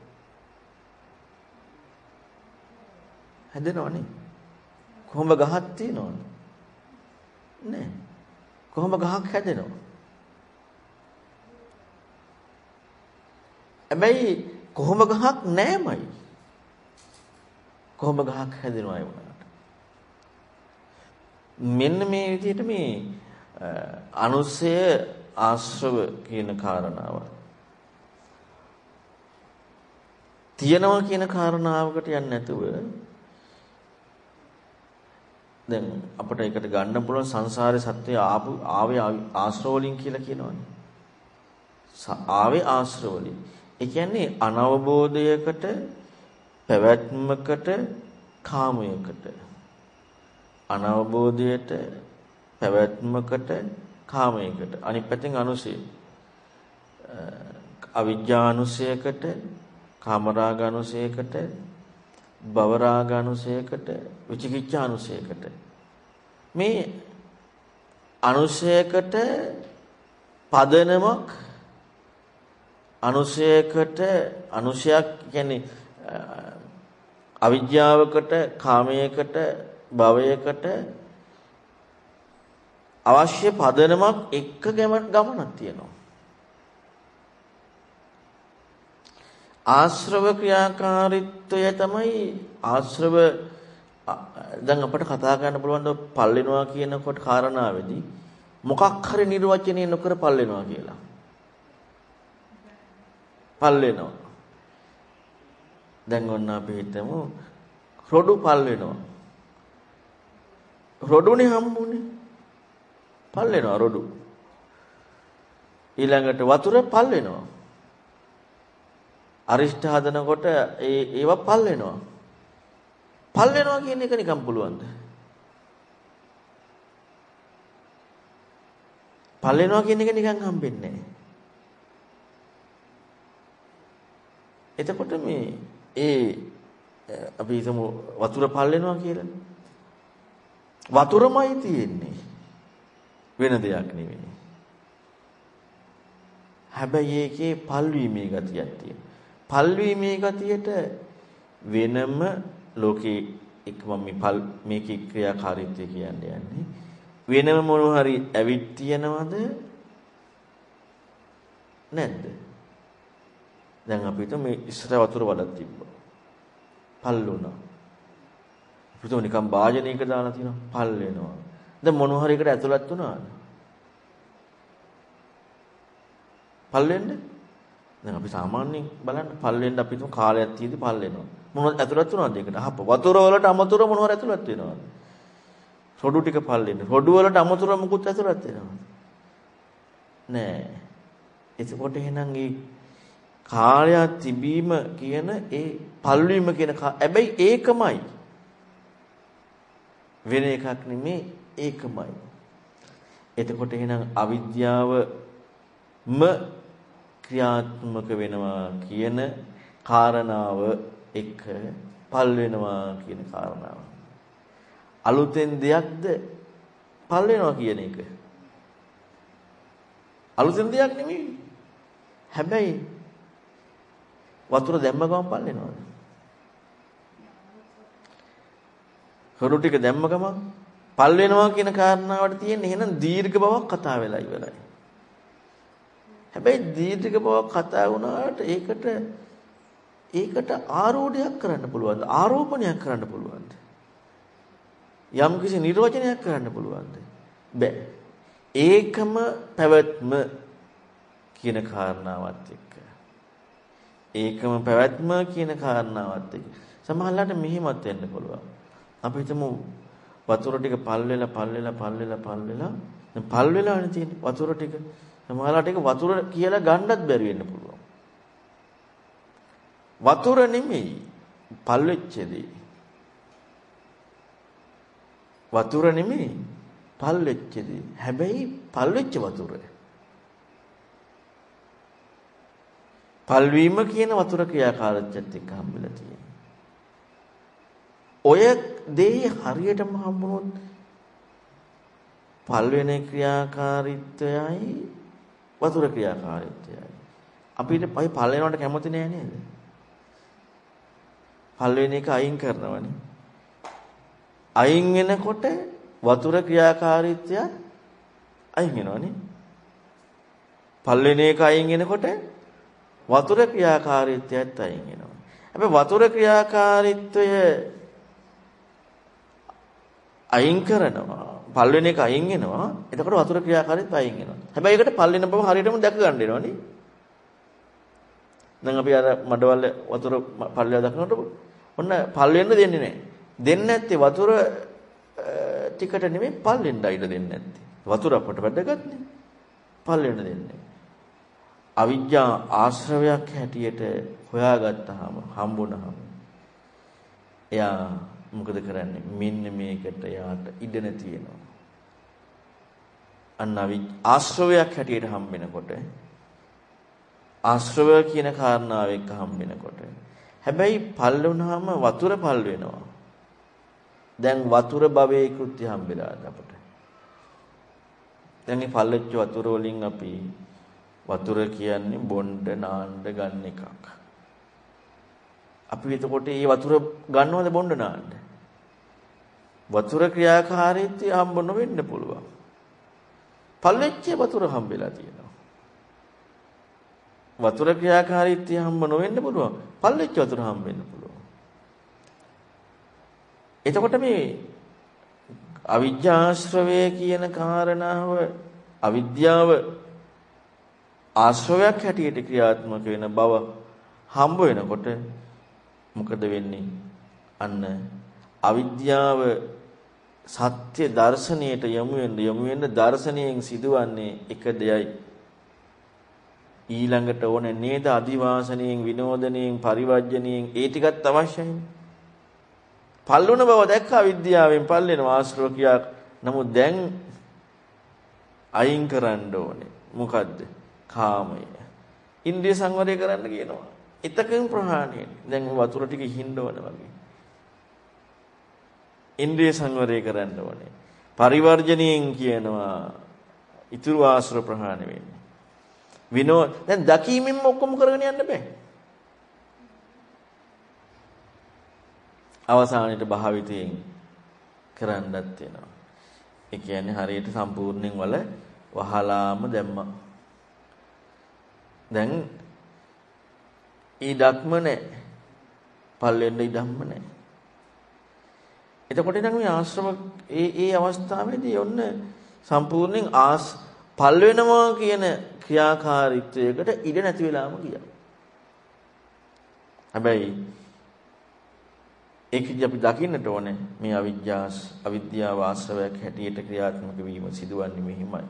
හැදෙනවනේ. කොහොඹ ගහක් තියෙනවනේ. නෑ. කොහොඹ ගහක් හැදෙනවා. හැබැයි කොහොඹ ගහක් නෑමයි. කොහොම ගහක් හැදෙනවා ඒ වුණාට. මෙන්න මේ විදිහට මේ අනුසය ආශ්‍රව කියන කාරණාව තියනවා කියන කාරණාවකට යන්නේ නැතුව දැන් අපිට ඒකට ගන්න පුළුවන් සංසාරේ සත්‍යය ආවේ ආශ්‍රව වලින් කියලා කියනවනේ. ආවේ ආශ්‍රව වලින්. ඒ කියන්නේ අනවබෝධයකට, පැවැත්මකට, කාමයකට. අනවබෝධයට, පැවැත්මකට, කාමයකට. අනිත් පැත්තෙන් අනුසය. අවිජ්ජානුසයකට, කාමරාගානුසයකට, භවරාගානුසයකට, විචිකිච්ඡානුසයකට. මේ අනුසයකට පදනමක් අනුසයක් කියන්නේ අවිජ්ජාවකට, කාමයකට, භවයකට අවශ්‍ය පදනමක් එක්ක ගමනක් තියෙනවා. ආශ්‍රව ක්‍රියාකාරීත්වය තමයි ආශ්‍රව දැන් අපිට කතා කරන්න පුළුවන් ද පල් වෙනවා කියනකොට කාරණාවේදී මොකක් හරි නිර්වචනය නොකර පල් වෙනවා කියලා. පල් වෙනවා. දැන් ඔන්න අපි හිතමු රොඩු පල් වෙනවා. රොඩුනේ හම්බුනේ. පල් වෙනවා රොඩු. ඊළඟට වතුර පල් වෙනවා. අරිෂ්ඨ හදනකොට ඒවා පල් වෙනවා. පල් වෙනවා කියන එක නිකන් පුළුවන්ද? පල් වෙනවා කියන එක නිකන් හම්බෙන්නේ නැහැ. එතකොට මේ අපි හිතමු වතුර පල් වෙනවා කියලා. වතුරමයි තියෙන්නේ. වෙන දෙයක් නෙවෙයි. හැබැයි ඒකේ පල්වීමේ ගතියක් තියෙනවා. පල්වීමේ ගතියට වෙනම ලෝකේ එක මම මේකේ ක්‍රියාකාරීත්වය කියන්නේ යන්නේ. වෙනම මොන හරි ඇවිත් තියනවද නැද්ද? දැන් අපි හිතමු මේ ඉස්සර වතුර වලක් තිබ්බා. පල් වුණා. අපිට නිකන් වාජනයක දාලා තියෙනවා පල් වෙනවා. දැන් මොන හරි එකට ඇතුළත් වුණාද? පල් වෙන්නේ? දැන් අපි සාමාන්‍යයෙන් බලන්න පල් වෙන්න අපි හිතමු කාලයක් තියදී පල් වෙනවා. මොනවද ඇතුළත් වුණාද ඒකට? අහප වතුර වලට අමතුර මොනවද ඇතුළත් වෙනවද? රොඩු ටික පල් වෙන්නේ. රොඩු වලට අමතුර මොකුත් ඇතුළත් වෙනවද? නෑ. එතකොට එහෙනම් ඒ කාලයක් තිබීම කියන ඒ පල්වීම කියන හැබැයි ඒකමයි. වෙන එකක් නෙමේ ඒකමයි. එතකොට එහෙනම් අවිද්‍යාවම ක්‍රියාත්මක වෙනවා කියන කාරණාව එක පල් වෙනවා කියන කාරණාව. අලුතෙන් දෙයක්ද පල් වෙනවා කියන එක. අලුතෙන් දෙයක් නෙමෙයි. හැබැයි වතුර දැම්ම ගමන් පල් වෙනවද? හොරු ටික දැම්ම ගමන් පල් වෙනවා කියන කාරණාවට තියෙන එහෙනම් දීර්ඝ බවක් කතා වෙලා ඉවරයි. හැබැයි දීර්ඝ බවක් කතා වුණාට ඒකට ආරෝಢයක් කරන්න පුළුවන්ද? ආරෝපණයක් කරන්න පුළුවන්ද? යම් කිසි නිර්වචනයක් කරන්න පුළුවන්ද? බෑ. ඒකම පැවැත්ම කියන කාරණාවත් එක්ක. ඒකම පැවැත්ම කියන කාරණාවත් එක්ක. සමහරවිට මෙහෙමත් වෙන්න පුළුවන්. අපි හිතමු වතුර ටික පල් වෙලා දැන් පල් වෙලානේ තියෙන්නේ වතුර ටික. සමහරවිට ඒක වතුර කියලා ගන්නත් බැරි වෙන්න පුළුවන්. වතුර නෙමෙයි පල් වෙච්ච දේ. වතුර නෙමෙයි පල් වෙච්ච දේ. හැබැයි පල් වෙච්ච වතුර. පල්වීම කියන වතුර ක්‍රියාකාරීත්වයත් එක්ක හම්බෙලා තියෙනවා. ඔය දේ හරියටම හම්බුනොත් පල් වෙන ක්‍රියාකාරීත්වයයි වතුර ක්‍රියාකාරීත්වයයි. අපිට පල් වෙනවට කැමති නෑ නේද? පල් වෙන එක අයින් කරනවනේ. අයින් වෙනකොට වතුර ක්‍රියාකාරීත්වය අයින් වෙනවනේ. පල් වෙන එක අයින් වෙනකොට වතුර ක්‍රියාකාරීත්වයත් අයින් වෙනවා. හැබැයි වතුර ක්‍රියාකාරීත්වය අයින් කරනවා. පල් වෙන එක අයින් වෙනවා. එතකොට වතුර ක්‍රියාකාරීත්වය අයින් වෙනවා. හැබැයි ඒකට පල් වෙන බව හරියටම දැක ගන්න වෙනවනේ. දැන් අපි අර මඩවල වතුර පල්ලෙලා දක්නකොට ඔන්න පල් වෙන්න දෙන්නේ නැහැ. දෙන්නේ නැත්තේ වතුර ටිකට නෙමෙයි පල් වෙන්න ඉඩ දෙන්නේ නැත්තේ. වතුර අපට වැදගත්නේ. පල් වෙන්න දෙන්නේ. අවිජ්ජා ආශ්‍රවයක් හැටියට හොයාගත්තාම හම්බුනහම එයා මොකද කරන්නේ? මෙන්න මේකට යාට ඉඩ නැති වෙනවා. අන්න ආශ්‍රවයක් හැටියට හම්බෙනකොට ආශ්‍රවය කියන කාරණාව එක්ක හම්බෙනකොට හැබැයි පල් වුණාම වතුර පල් වෙනවා. දැන් වතුර භවයේ කෘත්‍ය හම්බෙලාද අපට. දැන් මේ පල්ලෙච්ච වතුර වලින් අපි වතුර කියන්නේ බොණ්ඩ නාන්න ගන්න එකක්. අපි එතකොට මේ වතුර ගන්නවද බොණ්ඩ නාන්න? වතුර ක්‍රියාකාරීත්වය හම්බ නොවෙන්න පුළුවන්. පල්ලෙච්ච වතුර හම්බෙලා තියෙනවා. වතුර ක්‍රියාකාරීත්වය හම්බ නොවෙන්න පුළුවන්. පල්ලෙච්ච වතුර හම්බෙන්න පුළුවන්. එතකොට මේ අවිජ්ජාශ්‍රවය කියන කාරණාව අවිද්‍යාව ආශ්‍රවයක් හැටියට ක්‍රියාත්මක වෙන බව හම්බ වෙනකොට මොකද වෙන්නේ? අන්න අවිද්‍යාව සත්‍ය දර්ශනයට යොමු වෙන්න දර්ශනයෙන් සිදුවන්නේ එක දෙයයි. ඊළඟට ඕනේ නේද අදිවාසණයෙන් විනෝදණයෙන් පරිවර්ජණයෙන් ඒ ටිකත් අවශ්‍යයි. පල්ලුන බව දැක්ක අවිද්‍යාවෙන් පල්ලෙනවා ආශ්‍රව කියා. නමුත් දැන් අයින් කරන්න ඕනේ. මොකද්ද? කාමය. ඉන්ද්‍රිය සංවරය කරන්න කියනවා. එතකින් ප්‍රහාණය. දැන් වතුර ටික හින්න ඕන වගේ. ඉන්ද්‍රිය සංවරය කරන්න ඕනේ. පරිවර්ජණයෙන් කියනවා ඊතුරු ආශ්‍රව ප්‍රහාණය වෙන්නේ. දැන් දකීමෙන් ඔක්කොම කරගෙන යන්න බෑ. අවසානයේට භාවිතයෙන් කරන්නත් වෙනවා. ඒ කියන්නේ හරියට සම්පූර්ණයෙන් වල වහලාම දැම්මා. දැන් ඊඩක්ම නැහැ. පල් වෙන්න ඉඩම්ම නැහැ. එතකොට නම් මේ ආශ්‍රම ඒ අවස්ථාවේදී ඔන්න සම්පූර්ණයෙන් පල් වෙනවා කියන ක්‍රියාකාරීත්වයකට ඉඩ නැති වෙලාම ගියා. හැබැයි ඒකදී අපි දකින්නට ඕනේ මේ අවිද්‍යාව ආශ්‍රවයක් හැටියට ක්‍රියාත්මක වීම සිදුවන්නේ මෙහිමයි.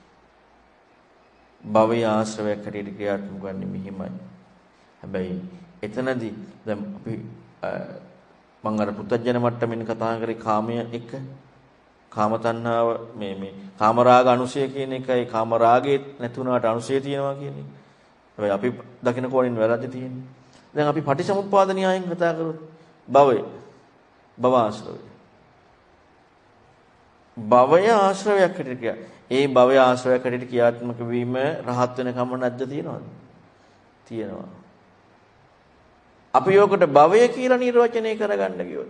භවය ආශ්‍රවයක් හැටියට ක්‍රියාත්මක වන්නේ මෙහිමයි. හැබැයි එතනදී දැන් අපි මම අර පුත්තජන මට්ටමින් කතා කරේ කාමය එක කාම තණ්හාව මේ කාමරාග අනුසය කියන එකයි කාමරාගේ නැතුණාට අනුසය තියෙනවා කියන්නේ. හැබැයි අපි දකින කෝණින් වැරද්ද තියෙන්නේ. දැන් අපි පටිච්චසමුප්පාද න්‍යායෙන් කතා කරොත් භව ආශ්‍රවය. භවය ආශ්‍රවයක් හැටියට කියා. ඒ භවය ආශ්‍රවයක් හැටියට ක්‍රියාත්මක වීම රහත් වෙන කම නැද්ද තියෙනවද? තියෙනවා. අපි යෝකට භවය කියලා නිර්වචනය කරගන්න ගියොත්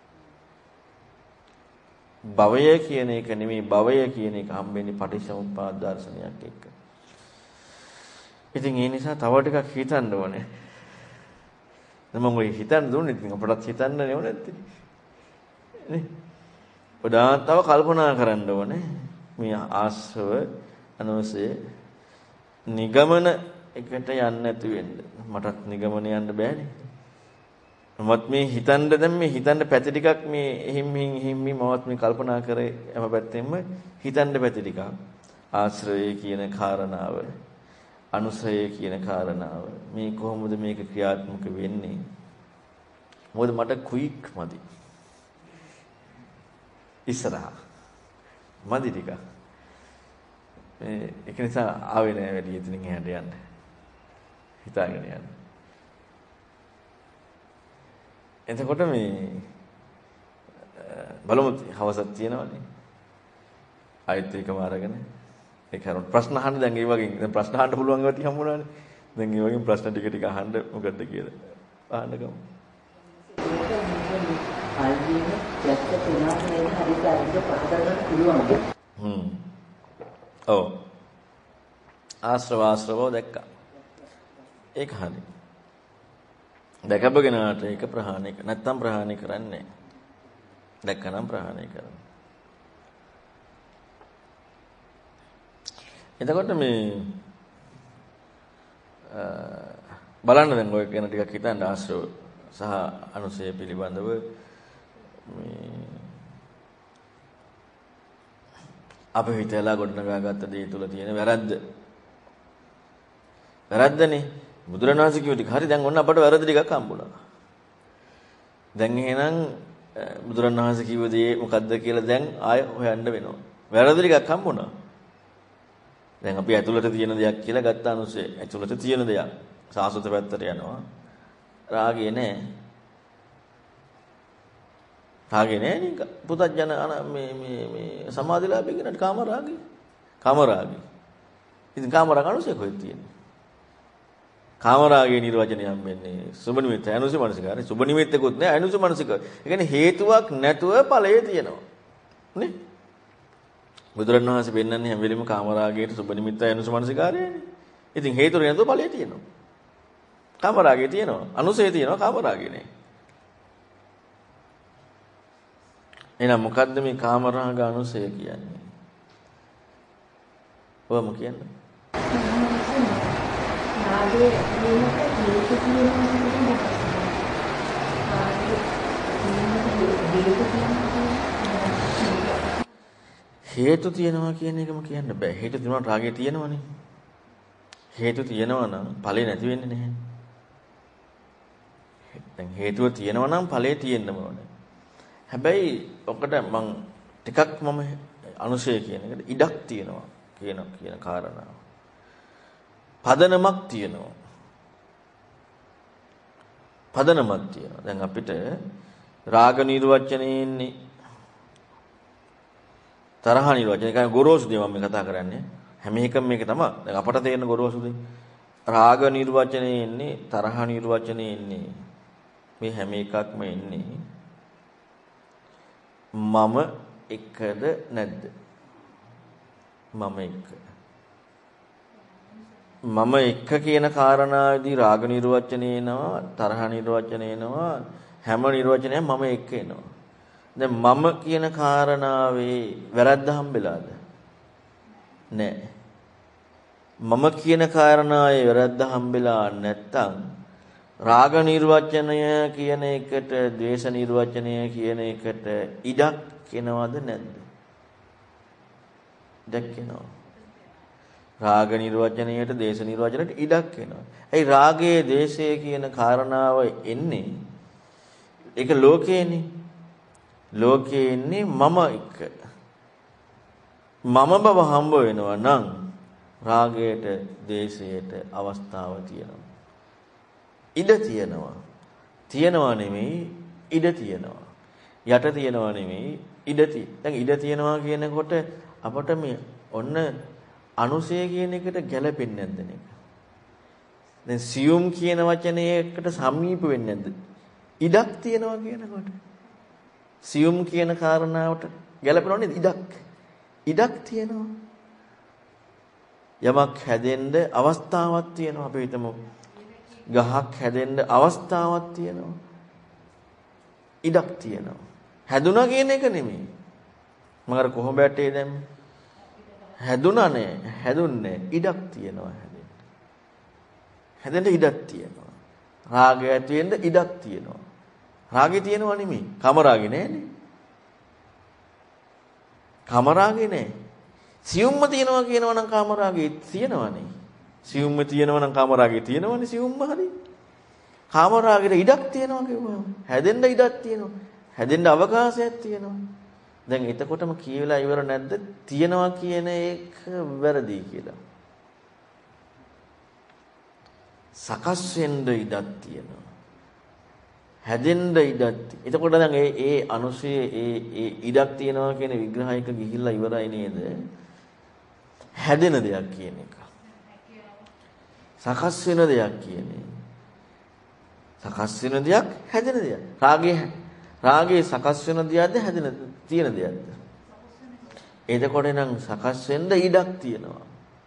භවය කියන එක නෙමෙයි භවය කියන එක හම්බෙන්නේ පටිච්චසමුප්පාද දර්ශනයක් එක්ක. ඉතින් ඒ නිසා තව ටිකක් හිතන්න ඕනේ. මම ඔය හිතන්න දුන්නේ ඉතින් අපටත් හිතන්න නෙවෙයි නැත්තේ. නේ? වඩා තව කල්පනා කරන්න ඕනේ. මේ ආශ්‍රව අනුසය නිගමන එකට යන්නේ නැතු වෙන්න. මටත් නිගමන යන්න බෑනේ. මමත් මේ හිතන්න දැන් මේ හිතන්න පැති ටිකක් මේ හිම්මින් මමත් මේ කල්පනා කරේ හැම පැත්තෙම හිතන්න පැති ටිකක් ආශ්‍රය කියන කාරණාව අනුසය කියන කාරණාව මේ කොහොමද මේක ක්‍රියාත්මක වෙන්නේ? මොකද මට ක්වික් මදි ඉස්සරහා මදි ටික ඒක නිසා ආවේ නෑ වැඩි එතනින් එහාට යන්න හිතාගෙන යන්න. එතකොට මේ බලමු හවසක් තියෙනවනේ. ආයෙත් එකම අරගෙන ඒක හරියට ප්‍රශ්න අහන්න දැන් ඒ වගේ දැන් ප්‍රශ්න අහන්න පුළුවන් ගතිය හම්බුණානේ. දැන් ඒ වගේ ප්‍රශ්න ටික ටික අහන්න මොකද්ද කියලා. අහන්න ගමු. ඔව්. ආශ්‍රව දැක්කා. ඒක හරි. දැකපගෙනාට ඒක ප්‍රහාණය නැත්තම් ප්‍රහාණය කරන්නේ නැහැ. දැක්කනම් ප්‍රහාණය කරනවා. එතකොට මේ බලන්න දැන් ඔය කියන ටිකක් හිතන්න ආශ්‍රව සහ අනුසය පිළිබඳව මේ අපි හිතලා ගොඩනගාගත්ත දේ තුල තියෙන වැරද්ද. වැරද්දනේ. බුදුරණවහන්සේ කිව්ව ටික හරි දැන් ඔන්න අපට වැරද්ද ටිකක් හම්බුණා. දැන් එහෙනම් බුදුරණවහන්සේ කිව්ව දේ මොකද්ද කියලා දැන් ආය හොයන්න වෙනවා. වැරද්ද ටිකක් හම්බුණා. දැන් අපි ඇතුළට තියෙන දෙයක් කියලා ගත්ත අනුසය. ඇතුළට තියෙන දෙයක්. සාසුත පැත්තට යනවා. රාගේ නැහැ. රාගේ නැහැ නේ. පුතත්ජන මේ සමාධිලාභී කෙනාට කාම රාගේ. කාම රාගේ. ඉතින් කාම රාග අනුසය කොහෙද තියෙන්නේ? කාම රාගයේ නිර්වචනය හම්බෙන්නේ සුබ නිමිත්ත අනුසය මනසිකාරය. සුබ නිමිත්තකුත් නැහැ අනුසය මනසිකාරය. ඒ කියන්නේ හේතුවක් නැතුව ඵලය තියෙනවා. නේ? බුදුරණවහන්සේ පෙන්නන්නේ හැම වෙලෙම කාම රාගයේ සුබ නිමිත්තයි අනුසය මනසිකාරයනේ. ඉතින් හේතු නැතුව ඵලය තියෙනවා. කාම රාගය තියෙනවා. අනුසය තියෙනවා කාම රාගය නේ. එහෙනම් මොකද්ද මේ කාම රාග අනුසය කියන්නේ? ඔවම කියන්නේ. රාගයේ නියමක හේතු තියෙනවා. හේතු තියෙනවා කියන එකම කියන්න බෑ. හේතු තියෙනවා රාගය තියෙනවනේ. හේතු තියෙනවා නම් ඵලෙ නැති වෙන්නේ නැහැ. දැන් හේතුව තියෙනවා නම් ඵලෙ තියෙන්න ඕනේ. හැබැයි ඔකට මම ටිකක් අනුශය කියන එකට ඉඩක් තියෙනවා කියන කාරණාව. පදනමක් තියෙනවා. පදනමක් තියෙනවා. දැන් අපිට රාග නිර්වචනයේ ඉන්නේ තරහ නිර්වචනය. ඒ කියන්නේ ගොරෝසු දේ මම කතා කරන්නේ. හැම එකම මේක තමයි. දැන් අපට තේරෙන ගොරෝසු දේ. රාග නිර්වචනයේ ඉන්නේ තරහ නිර්වචනයේ ඉන්නේ මේ හැම එකක්ම ඉන්නේ මම එකද නැද්ද? මම එක. මම එක කියන කාරණාවේදී රාග නිර්වචනය එනවා, තරහ නිර්වචනය එනවා, හැම නිර්වචනයක්ම මම එක එනවා. දැන් මම කියන කාරණාවේ වැරද්ද හම්බෙලාද? නැහැ. මම කියන කාරණාවේ වැරද්ද හම්බෙලා නැත්තම් රාග නිර්වචනය කියන එකට, ද්වේෂ නිර්වචනය කියන එකට ඉඩක් එනවද නැද්ද? ඉඩක් එනවා. රාග නිර්වචනයට, ද්වේෂ නිර්වචනයට ඉඩක් එනවා. ඒ රාගයේ, ද්වේෂයේ කියන කාරණාව එන්නේ ඒක ලෝකේනේ. ලෝකේ ඉන්නේ මම එක. මම බව හම්බ වෙනවා නම් රාගයට, ද්වේෂයට අවස්ථාව තියෙනවා. ඉඩ තියෙනවා. තියෙනවා නෙමෙයි ඉඩ තියෙනවා. යට තියෙනවා නෙමෙයි ඉඩ දැන් ඉඩ තියෙනවා කියනකොට අපට මේ ඔන්න අනුසය කියන එකට ගැලපෙන්නේ නැද්ද නේ? දැන් සියුම් කියන වචනයකට සමීප වෙන්නේ නැද්ද? ඉඩක් තියෙනවා කියනකොට සියුම් කියන කාරණාවට ගැලපෙනව නේද? ඉඩක් තියෙනවා. යමක් හැදෙන්න අවස්ථාවක් තියෙනවා. අපි හිතමු ගහක් හැදෙන්න අවස්ථාවක් තියෙනවා. ඉඩක් තියෙනවා. හැදුනා කියන එක නෙමෙයි. මම අර කොහොම බැටේ දැම්මේ? හැදුනා නෑ. හැදුන්නේ ඉඩක් තියෙනවා හැදෙන්න. හැදෙන්න ඉඩක් තියෙනවා. රාගය ඇති වෙන්න ඉඩක් තියෙනවා. රාගේ තියෙනවා නෙමෙයි. කාම රාගේ නෑනේ. කාම රාගේ නෑ. සියුම්ම තියෙනවා කියනවා නම් කාම රාගේ තියෙනවනේ. සියුම්ම තියෙනවා නම් කාම රාගේ තියෙනවනේ සියුම්ම හරි. කාම රාගෙට ඉඩක් තියෙනවා කිව්වම හැදෙන්න ඉඩක් තියෙනවා. හැදෙන්න අවකාශයක් තියෙනවා. දැන් එතකොටම කියවිලා ඉවර නැද්ද? තියෙනවා කියන එක වැරදි කියලා. සකස් වෙන්න ඉඩක් තියෙනවා. හැදෙන්න ඉඩක්. එතකොට දැන් ඒ අනුසයේ ඒ ඉඩක් තියෙනවා කියන විග්‍රහයක ගිහිල්ලා ඉවරයි නේද? හැදෙන දෙයක් කියන එක. සකස් වෙන දෙයක් කියන්නේ. සකස් වෙන දෙයක්, හැදෙන දෙයක්. රාගයේ සකස් වෙන දෙයක්ද හැදෙන තියෙන දෙයක්ද? එතකොට නම් සකස් වෙන්න ඉඩක් තියෙනවා.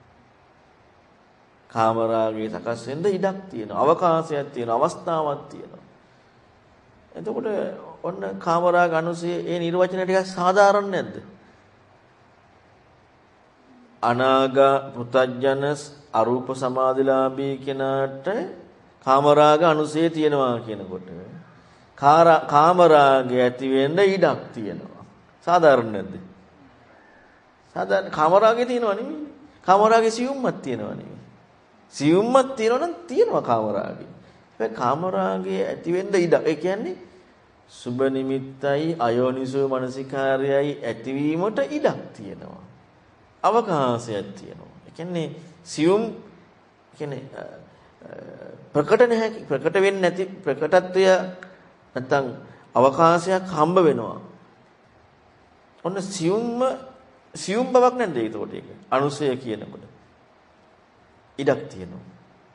කාම රාගයේ සකස් වෙන්න ඉඩක් තියෙනවා. අවකාශයක් තියෙනවා, අවස්ථාවක් තියෙනවා. එතකොට ඔන්න කාම රාග අනුසය ඒ නිර්වචනය ටිකක් සාධාරණ නැද්ද? අනාගා පුතඥ අරූප සමාධිලාභී කෙනාට කාමරාග අනුසය තියෙනවා කියනකොට කාමරාගය ඇති වෙන්න ඉඩක් තියෙනවා. සාධාරණ නැද්ද? සාධාරණ කාමරාගේ තියෙනවා නෙමෙයි. කාමරාගේ සියුම්මක් තියෙනවා නෙමෙයි. සියුම්මක් තියෙනවා නම් තියෙනවා කාමරාගේ. හැබැයි කාමරාගේ ඇති වෙන්න ඉඩ. ඒ කියන්නේ සුබ නිමිත්තයි අයෝනිසෝ මනසිකාරයයි ඇතිවීමට ඉඩක් තියෙනවා. අවකාශයක් තියෙනවා. ඒ කියන්නේ සියුම් කියන්නේ ප්‍රකට නැහැ ප්‍රකට වෙන්නේ නැති ප්‍රකටත්වය නැත්නම් අවකාශයක් හම්බ වෙනවා. ඔන්න සියුම් බවක් නැද්ද ඒකට ඒක? අනුසය කියනකොට ඉඩක් තියෙනවා.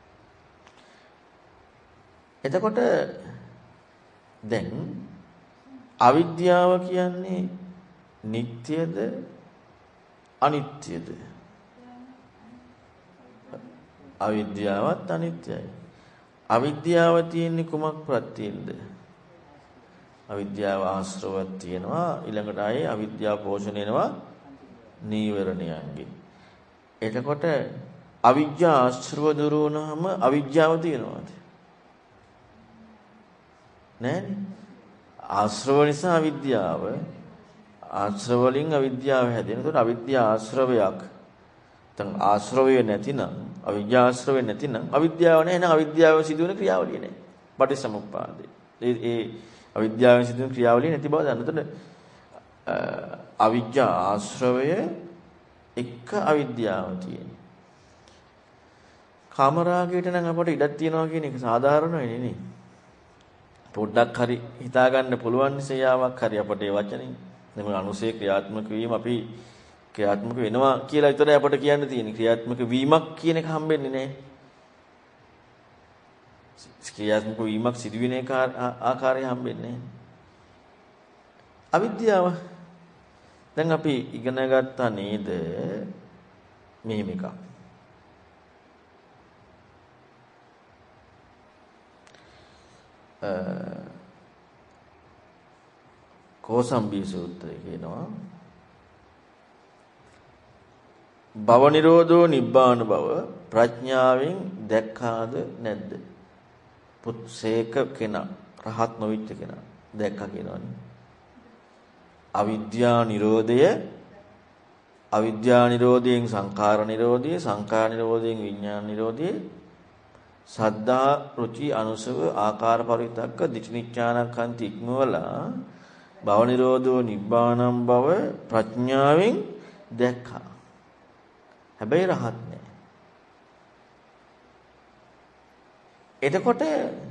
එතකොට දැන් අවිද්‍යාව කියන්නේ නිට්ටයද අනිත්‍යද? අවිද්‍යාවත් අනිත්‍යයි. අවිද්‍යාව තියෙන්නේ කුමක් ප්‍රත්‍යෙන්ද? අවිද්‍යාව ආශ්‍රවක් තියෙනවා. ඊළඟට ආයේ අවිද්‍යාව පෝෂණය වෙනවා නීවරණයන්ගෙන්. එතකොට අවිද්‍යා ආශ්‍රව දුරු වුණාම අවිද්‍යාව තියෙනවද? නෑනේ. ආශ්‍රව නිසා අවිද්‍යාව ආශ්‍රව වලින් අවිද්‍යාව හැදෙන. ඒකට අවිද්‍යා ආශ්‍රවයක්. නැත්නම් ආශ්‍රවය නැතිනම් අවිද්‍යා ආශ්‍රවය නැතිනම් අවිද්‍යාව නැහැ. එහෙනම් අවිද්‍යාව සිදුවෙන ක්‍රියාවලිය නැහැ. පටිච්චසමුප්පාදේ. ඒ අවිද්‍යාවෙන් සිදුවෙන ක්‍රියාවලිය නැති බව දන්නතොට අවිද්‍යා ආශ්‍රවය එක්ක අවිද්‍යාව තියෙනවා. කාමරාගයට නම් අපට ඉඩක් තියනවා කියන එක සාධාරණ වෙන්නේ නේ. පොඩ්ඩක් හරි හිතා ගන්න පුළුවන් නිසයාවක් හරි අපට ඒ වචනේ. එතන අනුසය ක්‍රියාත්මක වීම අපි ක්‍රියාත්මක වෙනවා කියලා විතරයි අපට කියන්න තියෙන්නේ. ක්‍රියාත්මක වීමක් කියන එක හම්බෙන්නේ නැහැ. ක්‍රියාත්මක වීමක් සිදුවෙන ආකාරය හම්බෙන්නේ නැහැ. අවිද්‍යාව දැන් අපි ඉගෙන ගත්තා නේද මෙහෙම එකක්. කෝසම්බී සූත්‍රය කියනවා භව නිරෝධෝ නිබ්බාන බව ප්‍රඥාවෙන් දැක්කාද නැද්ද? පුත්සේක කෙනා රහත් නොවිච්ච කෙනා දැක්කා කියනවනේ. අවිද්‍යා නිරෝධයෙන් සංඛාර නිරෝධය, සංඛාර නිරෝධයෙන් විඥාන නිරෝධය, සද්ධා රුචි අනුසව ආකාර පරිවිතක්ක දිට්ඨිනිච්ඡානකන්ති ඉක්මවලා භව නිරෝධෝ නිබ්බානම් බව ප්‍රඥාවෙන් දැක්කා. හැබැයි රහත් නෑ. එතකොට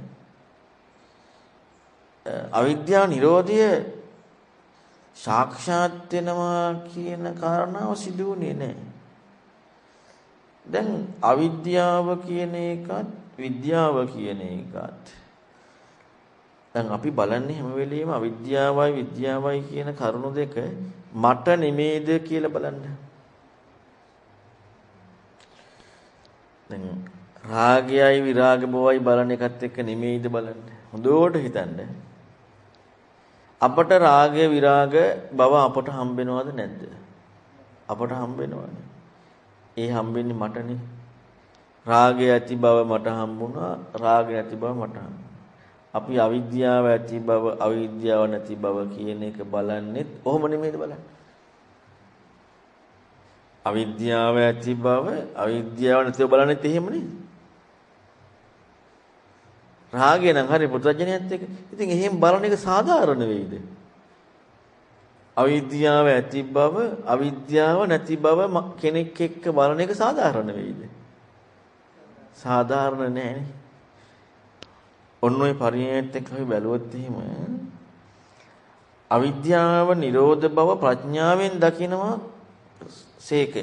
අවිද්‍යා නිරෝධය සාක්ෂාත් වෙනවා කියන කාරණාව සිදු වුණේ නෑ. දැන් අවිද්‍යාව කියන එකත් විද්‍යාව කියන එකත් දැන් අපි බලන්නේ හැම වෙලෙම අවිද්‍යාවයි විද්‍යාවයි කියන කරුණු දෙක මට නෙමෙයිද කියලා බලන්න. දැන් රාගයයි විරාග බවයි බලන එකත් එක්ක නෙමෙයිද බලන්න. හොඳට හිතන්න. අපට රාගය විරාග බව අපට හම්බෙනවද නැද්ද? අපට හම්බෙනවනේ. ඒ හම්බෙන්නේ මටනේ. රාගය ඇති බව මට හම්බුණා, රාගය නැති බව මට හම්බුණා. අපි අවිද්‍යාව ඇති බව, අවිද්‍යාව නැති බව කියන එක බලන්නෙත් ඔහොම නෙමෙයිද බලන්නේ. අවිද්‍යාව ඇති බව, අවිද්‍යාව නැතිව බලන්නෙත් එහෙමනේ. රාගය නම් හරි පුත්‍රජනයත් එක්ක. ඉතින් එහෙම බලන එක සාධාරණ වෙයිද? අවිද්‍යාව ඇති බව, අවිද්‍යාව නැති බව කෙනෙක් එක්ක බලන එක සාධාරණ වෙයිද? සාධාරණ නැහැ. ඔන්න ඔය පරිණතයට එක්ක අපි බැලුවොත් එහෙම අවිද්‍යාව නිරෝධ බව ප්‍රඥාවෙන් දකිනවා සේකය.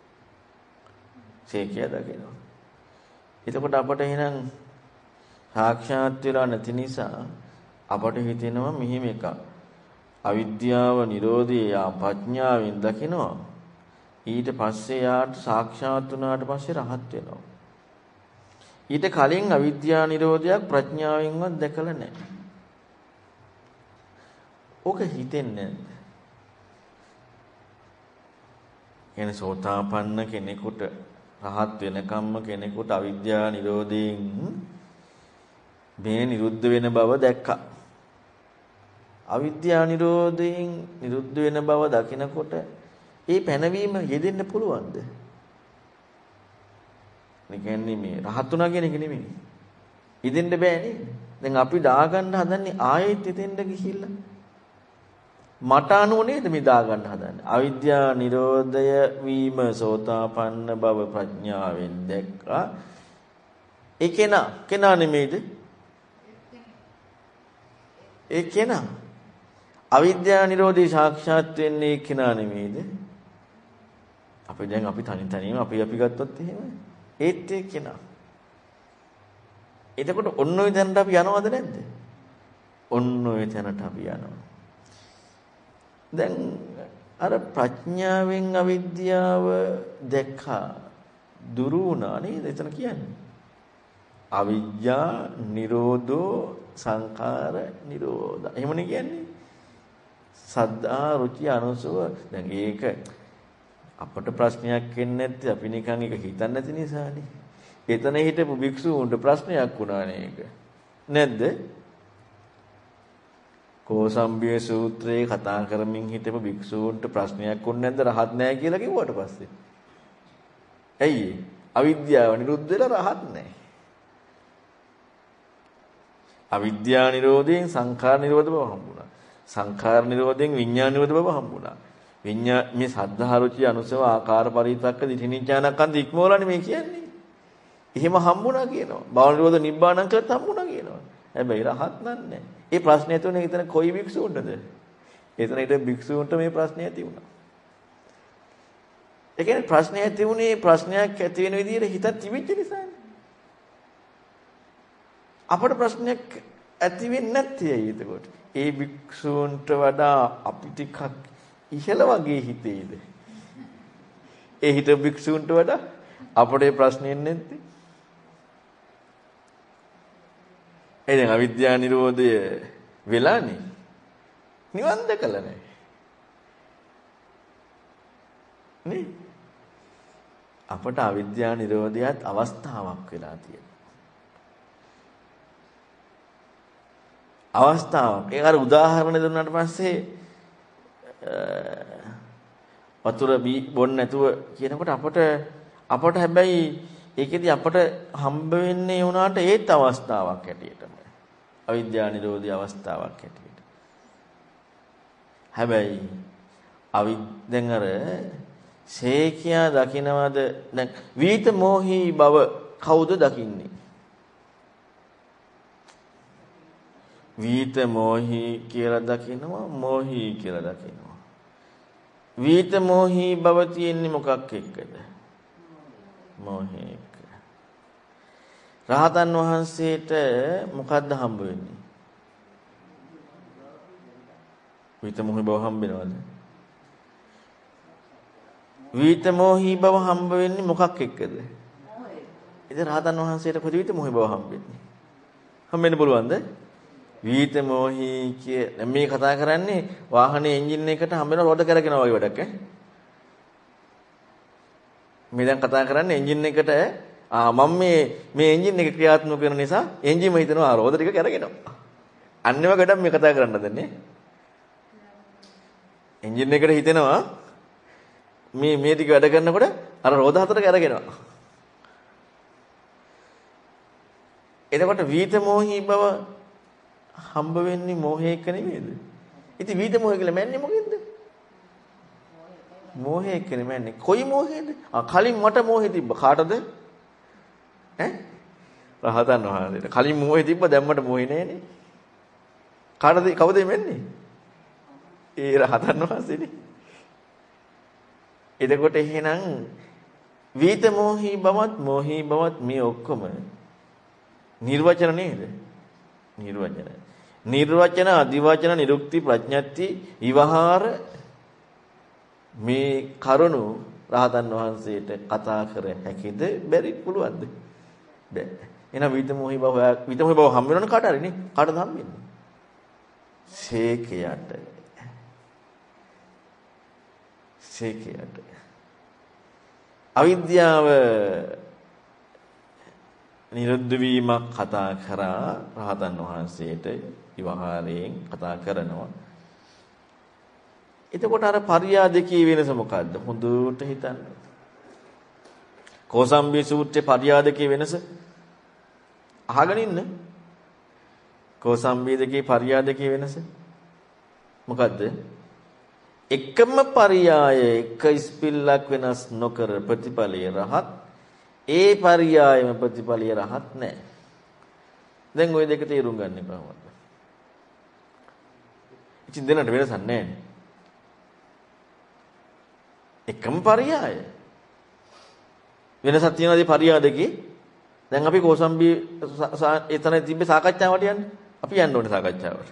සේකය දකිනවා. එතකොට අපට එහෙනම් සාක්ෂාත් වෙලා නැති නිසා අපට හිතෙනවා මෙහිම එකක්. අවිද්‍යාව නිරෝධය ප්‍රඥාවෙන් දකිනවා. ඊට පස්සේ යාට සාක්ෂාත් වුණාට පස්සේ රහත් වෙනවා. ඊට කලින් අවිද්‍යා නිරෝධයක් ප්‍රඥාවෙන්වත් දැකලා නැහැ. ඕක හිතෙන්නේ කියන්නේ සෝතාපන්න කෙනෙකුට රහත් වෙනකම්ම කෙනෙකුට අවිද්‍යාව නිරෝධයෙන් මේ නිරුද්ධ වෙන බව දැක්කා. අවිද්‍යාව නිරෝධයෙන් නිරුද්ධ වෙන බව දකිනකොට ඒ පැනවීම යෙදෙන්න පුළුවන්ද? ඒ කියන්නේ මේ රහතුණා කියන එක නෙමෙයි. ඉදෙන්න බෑ නේද? දැන් අපි දාගන්න හදන්නේ ආයෙත් ඉදෙන්න ගිහිල්ලා. මට අනුව නේද මේ දාගන්න හදන්නේ. අවිද්‍යා නිරෝධය වීම සෝතාපන්න බව ප්‍රඥාවෙන් දැක්කා. ඒ කෙනා නෙමෙයිද? ඒ කෙනා අවිද්‍යා නිරෝධී සාක්ෂාත් වෙන්නේ කෙනා නෙමෙයිද? අපි තනියම අපි ගත්තොත් එහෙම ඒත් ඒ කෙනා. එතකොට ඔන්න ඔය තැනට අපි යනවද නැද්ද? ඔන්න ඔය තැනට අපි යනවා. දැන් අර ප්‍රඥාවෙන් අවිද්‍යාව දැක්කා දුරු වුණා නේද? එතන කියන්නේ අවිද්‍යා නිරෝධෝ සංඛාර නිරෝධ. එහෙමනේ කියන්නේ. සද්ධා රුචි අනුසව. දැන් ඒක අපට ප්‍රශ්නයක් වෙන්නේ නැත්te අපි නිකන් ඒක හිතන්නේ නැති නිසානේ. එතන හිටපු භික්ෂුන්ට ප්‍රශ්නයක් වුණානේ ඒක. නැද්ද? කෝසම්බිය සූත්‍රයේ කතා කරමින් හිටපු භික්ෂුන්ට ප්‍රශ්නයක් වුණ නැද්ද රහත් නැහැ කියලා කිව්වට පස්සේ? ඇයි ඒ? අවිද්‍යාව නිරුද්ධ වෙලා රහත් නැහැ. අවිද්‍යා නිරෝධයෙන් සංඛාර නිරෝධ බව හම්බුණා. සංඛාර නිරෝධයෙන් විඥාන නිරෝධ බව හම්බුණා. මේ සද්ධා රුචි අනුසව ආකාර පරිත්‍ක්ක දිඨිනිඥානකන්ද ඉක්මවලානේ මේ කියන්නේ. එහෙම හම්බුණා කියනවා. භව නිරෝධ නිබ්බාණං කියලාත් හම්බුණා කියනවා. හැබැයි රහත් නන්නේ. ඒ ප්‍රශ්නේ තුනේ එතන කොයි භික්ෂුන්ටද? එතන ඊට භික්ෂුන්ට මේ ප්‍රශ්නේ ඇති වුණා. ඒ කියන්නේ ප්‍රශ්නේ ඇති වුණේ ප්‍රශ්නයක් ඇති වෙන විදිහට හිතක් තිබිච්ච නිසානේ. අපට ප්‍රශ්නයක් ඇති වෙන්නේ නැත්තේ ඇයි එතකොට? ඒ භික්ෂුන්ට වඩා අපි ටිකක් ඉහළ වගේ හිතේද? ඒ හිත භික්ෂුන්ට වඩා අපට ඒ ප්‍රශ්නේ නැත්තේ. එදෙන් අවිද්‍යා නිරෝධය වෙලානේ. නිවන් දැකලා නැහැ. නේ? අපට අවිද්‍යා නිරෝධයත් අවස්ථාවක් වෙලා තියෙනවා. අවස්ථාවක්. ඒක අර උදාහරණ දුන්නාට පස්සේ වතුර බොන්න නැතුව කියනකොට අපට හැබැයි ඒකෙදි අපට හම්බ වෙන්නේ උනාට ඒත් අවස්ථාවක් හැටියටම. අවිද්‍යා නිරෝධී අවස්ථාවක් හැටියට. හැබැයි දැන් අර සේකියා දකින්නවද? දැන් විත මොහි බව කවුද දකින්නේ? විත මොහි කියලා දකින්නවා, මොහි කියලා දකින්නවා. විත මොහි බව තියෙන්නේ මොකක් එක්කද? මොහි එක්ක. රහතන් වහන්සේට මොකද්ද හම්බ වෙන්නේ? විත මොහි බව හම්බ වෙනවද? විත මොහි බව හම්බ වෙන්නේ මොකක් එක්කද? ඉතින් රහතන් වහන්සේට කොහොමද විත මොහි බව හම්බෙන්නේ? හම්බෙන්න පුළුවන්ද? විත මොහි කිය මේ කතා කරන්නේ වාහනේ එන්ජින් එකට හම්බෙන රෝද කරගෙන වගේ වැඩක් ඈ. මේ දැන් කතා කරන්නේ එන්ජින් එකට මම මේ එන්ජින් එක ක්‍රියාත්මක කරන නිසා එන්ජින්ම හිතනවා රෝද ටික කරගෙනවා. අන්නේම ගඩම් මේ කතා කරන්න දන්නේ. එන්ජින් එකට හිතෙනවා මේ ටික වැඩ කරනකොට අර රෝද හතර කරගෙනවා. එතකොට විත මොහි බව හම්බ වෙන්නේ මොහේ එක නෙමෙයිද? ඉතින් විත මොහේ කියලා මැන්නේ මොකෙන්ද? මොහේ එක නෙමෙන්නේ. කොයි මොහේද? කලින් මට මොහේ තිබ්බ. කාටද? රහතන් වහන්සේට. කලින් මොහේ තිබ්බ දැන් මට මොහේ නෑනේ. කාටද? කවුද මෙන්නේ? ඒ රහතන් වහන්සේනේ. එතකොට එහෙනම් විත මොහි බවත් මොහි බවත් මේ ඔක්කොම නිර්වචන නේද? නිර්වචන අධිවචන නිරුක්ති ප්‍රඥප්ති විවහාර මේ කරුණු රහතන් වහන්සේට කතා කර හැකිද? බැරි පුළුවන්ද? බැ. එහෙනම් විත මොහි බව හම් වෙනවනේ කාට හරි නේ. කාටද හම් වෙන්නේ? සේකයට. අවිද්‍යාව නිරුද්ධ වීමක් කතා කරා රහතන් වහන්සේට විවහාරයෙන් කතා කරනවා. එතකොට අර පරියා දෙකේ වෙනස මොකද්ද? හොඳට හිතන්න. කෝසම්බී සූත්‍රයේ පරියා දෙකේ වෙනස අහගෙන ඉන්න. කෝසම්බී දෙකේ පරියා දෙකේ වෙනස මොකද්ද? එකම පරියාය එක ඉස්පිල්ලක් වෙනස් නොකර ප්‍රතිපලයේ රහත්, ඒ පරියායම ප්‍රතිපලයේ රහත් නැහැ. දැන් ওই දෙක තේරුම් ගන්න කොහොමද? ඉතින් දෙන්නට වෙනසක් නැහැ. එකම පරියාය. වෙනසක් තියනවාදී පරියා දෙකේ. දැන් අපි කෝසම්බී එතන තිබ්බේ සාකච්ඡාවට යන්නේ. අපි යන්න ඕනේ සාකච්ඡාවට.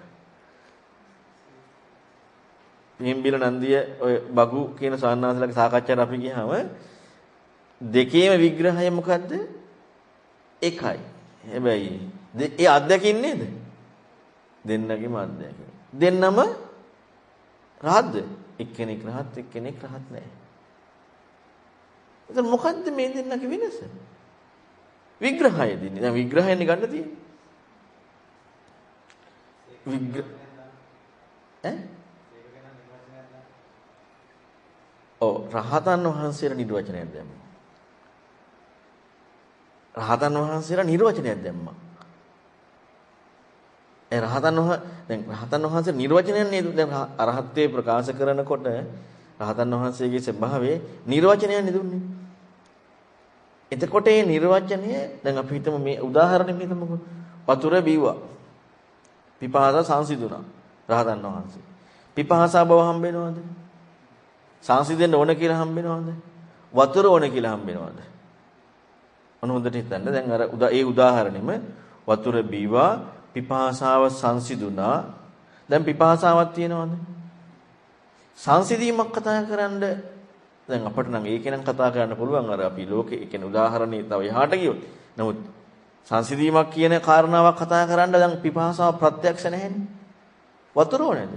පිම්බිල නන්දිය ඔය බගු කියන සාන්නාසලගේ සාකච්ඡාවට අපි ගියාම දෙකේම විග්‍රහය මොකද්ද? එකයි. හැබැයි ඒ අත්දැකින් නේද? දෙන්නගේම අත්දැකීම. දෙන්නම රහත්ද? එක්කෙනෙක් රහත්, එක්කෙනෙක් රහත් නැහැ. එතන මොකද්ද මේ දෙන්නගේ වෙනස? විග්‍රහය දෙන්නේ. දැන් විග්‍රහයනේ ගන්න තියෙන්නේ. රහතන් වහන්සේලා නිර්වචනයක් දැම්මා. රහතන් වහන්සේලා නිර්වචනයක් දැම්මා. රහතන් වහන්සේ නිර්වචනයක් නේද? දැන් අරහත්ත්වේ ප්‍රකාශ කරනකොට රහතන් වහන්සේගේ ස්වභාවයේ නිර්වචනයක් දුන්නේ. එතකොට මේ නිර්වචනය දැන් අපි හිතමු මේ උදාහරණෙම හිතමුකෝ. වතුර බීවා. පිපාස සංසිඳුණා. රහතන් වහන්සේ. පිපාසා බව හම්බ වෙනවද? සංසිඳෙන්න ඕන කියලා හම්බ වෙනවද? වතුර ඕන කියලා හම්බ වෙනවද? මොන හොඳට හිතන්න. දැන් අර ඒ උදාහරණෙම වතුර බීවා පිපාසාව සංසිඳුණා. දැන් පිපාසාවක් තියෙනවද? සංසිඳීමක් කතා කරන්න දැන් අපිට නම් ඒකේ නම් කතා කරන්න පුළුවන්. අර අපි ලෝකේ ඒ කියන්නේ උදාහරණේ තව එහාට ගියොත්. නමුත් සංසිඳීමක් කියන කාරණාවක් කතා කරන්න දැන් පිපාසාව ප්‍රත්‍යක්ෂ නැහැනේ. වතුර ඕනේද?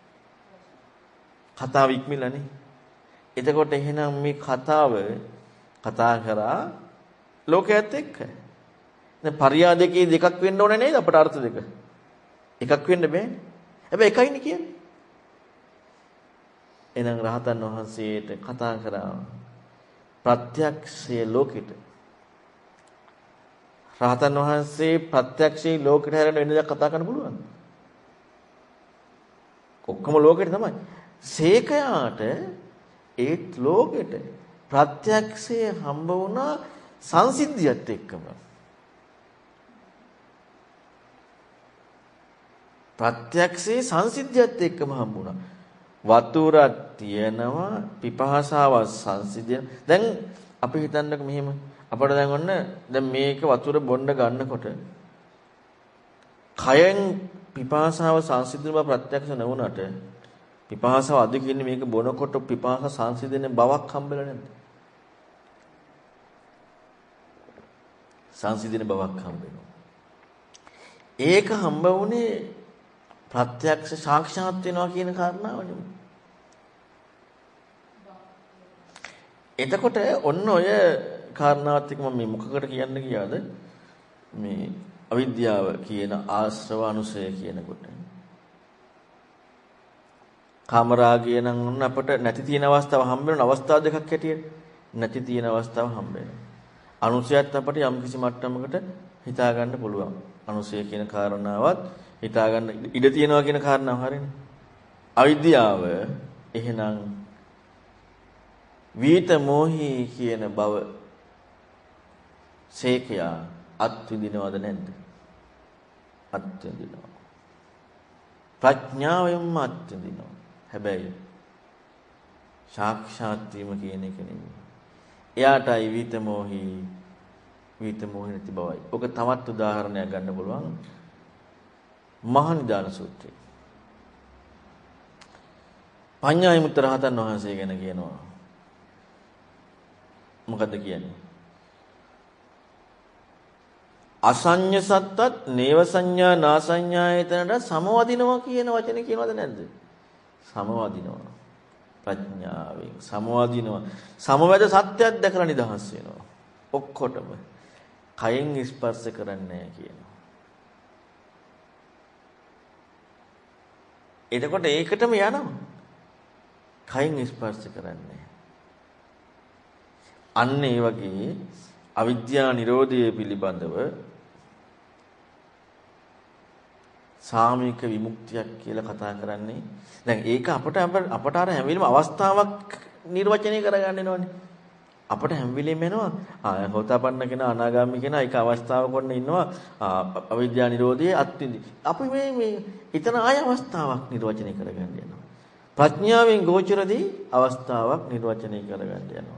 කතාව ඉක්මනනේ. එතකොට එහෙනම් මේ කතාව කතා කරා ලෝකයේත් එක්ක. දැන් පරියා දෙකේ දෙකක් වෙන්න ඕනේ නේද අපට අර්ථ දෙක? එකක් වෙන්න බෑනේ. හැබැයි එකයිනේ කියන්නේ. එහෙනම් රහතන් වහන්සේට කතා කරා ප්‍රත්‍යක්ෂයේ ලෝකෙට. රහතන් වහන්සේ ප්‍රත්‍යක්ෂයේ ලෝකෙට හැරෙන වෙන දෙයක් කතා කරන්න පුළුවන්. ඔක්කොම ලෝකෙට තමයි. සේකයාට ඒත් ලෝකෙට ප්‍රත්‍යක්ෂයේ හම්බ වුණා සංසිද්ධියත් එක්කම. ප්‍රත්‍යක්ෂයේ සංසිද්ධියත් එක්කම හම්බ වුණා. වතුරක් තියෙනවා පිපාසාව සංසිද්ධිය. දැන් අපි හිතන්නකෝ මෙහෙම අපිට දැන් ඔන්න දැන් මේක වතුර බොන්න ගන්නකොට කයෙන් පිපාසාව සංසිද්ධිය බව ප්‍රත්‍යක්ෂ නොවුනට පිපාසාව අධික ඉන්නේ මේක බොනකොට පිපාස සංසිඳෙන බවක් හම්බෙලා නැද්ද? සංසිඳෙන බවක් හම්බෙනවා. ඒක හම්බ වුණේ ප්‍රත්‍යක්ෂ සාක්ෂාත් වෙනවා කියන කාරණාව නෙමෙයි. එතකොට ඔන්න ඔය කාරණාවත් එක්ක මම මේ මොකකට කියන්න ගියාද? මේ අවිද්‍යාව කියන ආශ්‍රව අනුසය කියනකොට කාමරාගය නම් ඔන්න අපට නැති තියෙන අවස්ථාව හම්බ වෙන අවස්ථා දෙකක් හැටියට නැති තියෙන අවස්ථාව හම්බ වෙනවා. අනුසයත් අපට යම් කිසි මට්ටමකට හිතා ගන්න පුළුවන්. අනුසය කියන කාරණාවත් හිතා ගන්න ඉඩ තියෙනවා කියන කාරණාව හරිනේ. අවිද්‍යාව එහෙනම් විත මොහි කියන බව සේකයා අත්විඳිනවද නැද්ද? අත්විඳිනවා. ප්‍රඥාවෙන්ම අත්විඳිනවා. හැබැයි සාක්ෂාත් වීම කියන එක නෙමෙයි. එයාටයි විත මොහි නැති බවයි. ඔක තවත් උදාහරණයක් ගන්න පුළුවන්. මහනිදාන සූත්‍රය. පඤ්ඤා විමුක්ත රහතන් වහන්සේ ගැන කියනවා. මොකද්ද කියන්නේ? අසඤ්ඤ සත්තත් නේව සංඥා නාසඤ්ඤායතනට සමවදිනවා කියන වචනේ කියනවද නැද්ද? සමවදිනවා. ප්‍රඥාවෙන් සමවදිනවා. සමවැද සත්‍යයක් දැකලා නිදහස් වෙනවා. ඔක්කොටම කයෙන් ස්පර්ශ කරන්නේ නැහැ කියනවා. එතකොට ඒකටම යනවා. කයෙන් ස්පර්ශ කරන්නේ. අන්න ඒ වගේ අවිද්‍යා නිරෝධය පිළිබඳව සාමික විමුක්තියක් කියලා කතා කරන්නේ. දැන් ඒක අපට අර හැම වෙලෙම අවස්ථාවක් නිර්වචනය කරගන්න ඕනේ. අපට හැම වෙලෙම එනවා හොතාපන්න කෙනා අනාගාමී කෙනා ඒක අවස්ථාවක වොන්න ඉන්නවා අවිද්‍යා නිරෝධයේ අත්විඳි. අපි මේ ඊතන ආය අවස්ථාවක් නිර්වචනය කරගන්න යනවා. ප්‍රඥාවෙන් ගෝචරදී අවස්ථාවක් නිර්වචනය කරගන්න යනවා.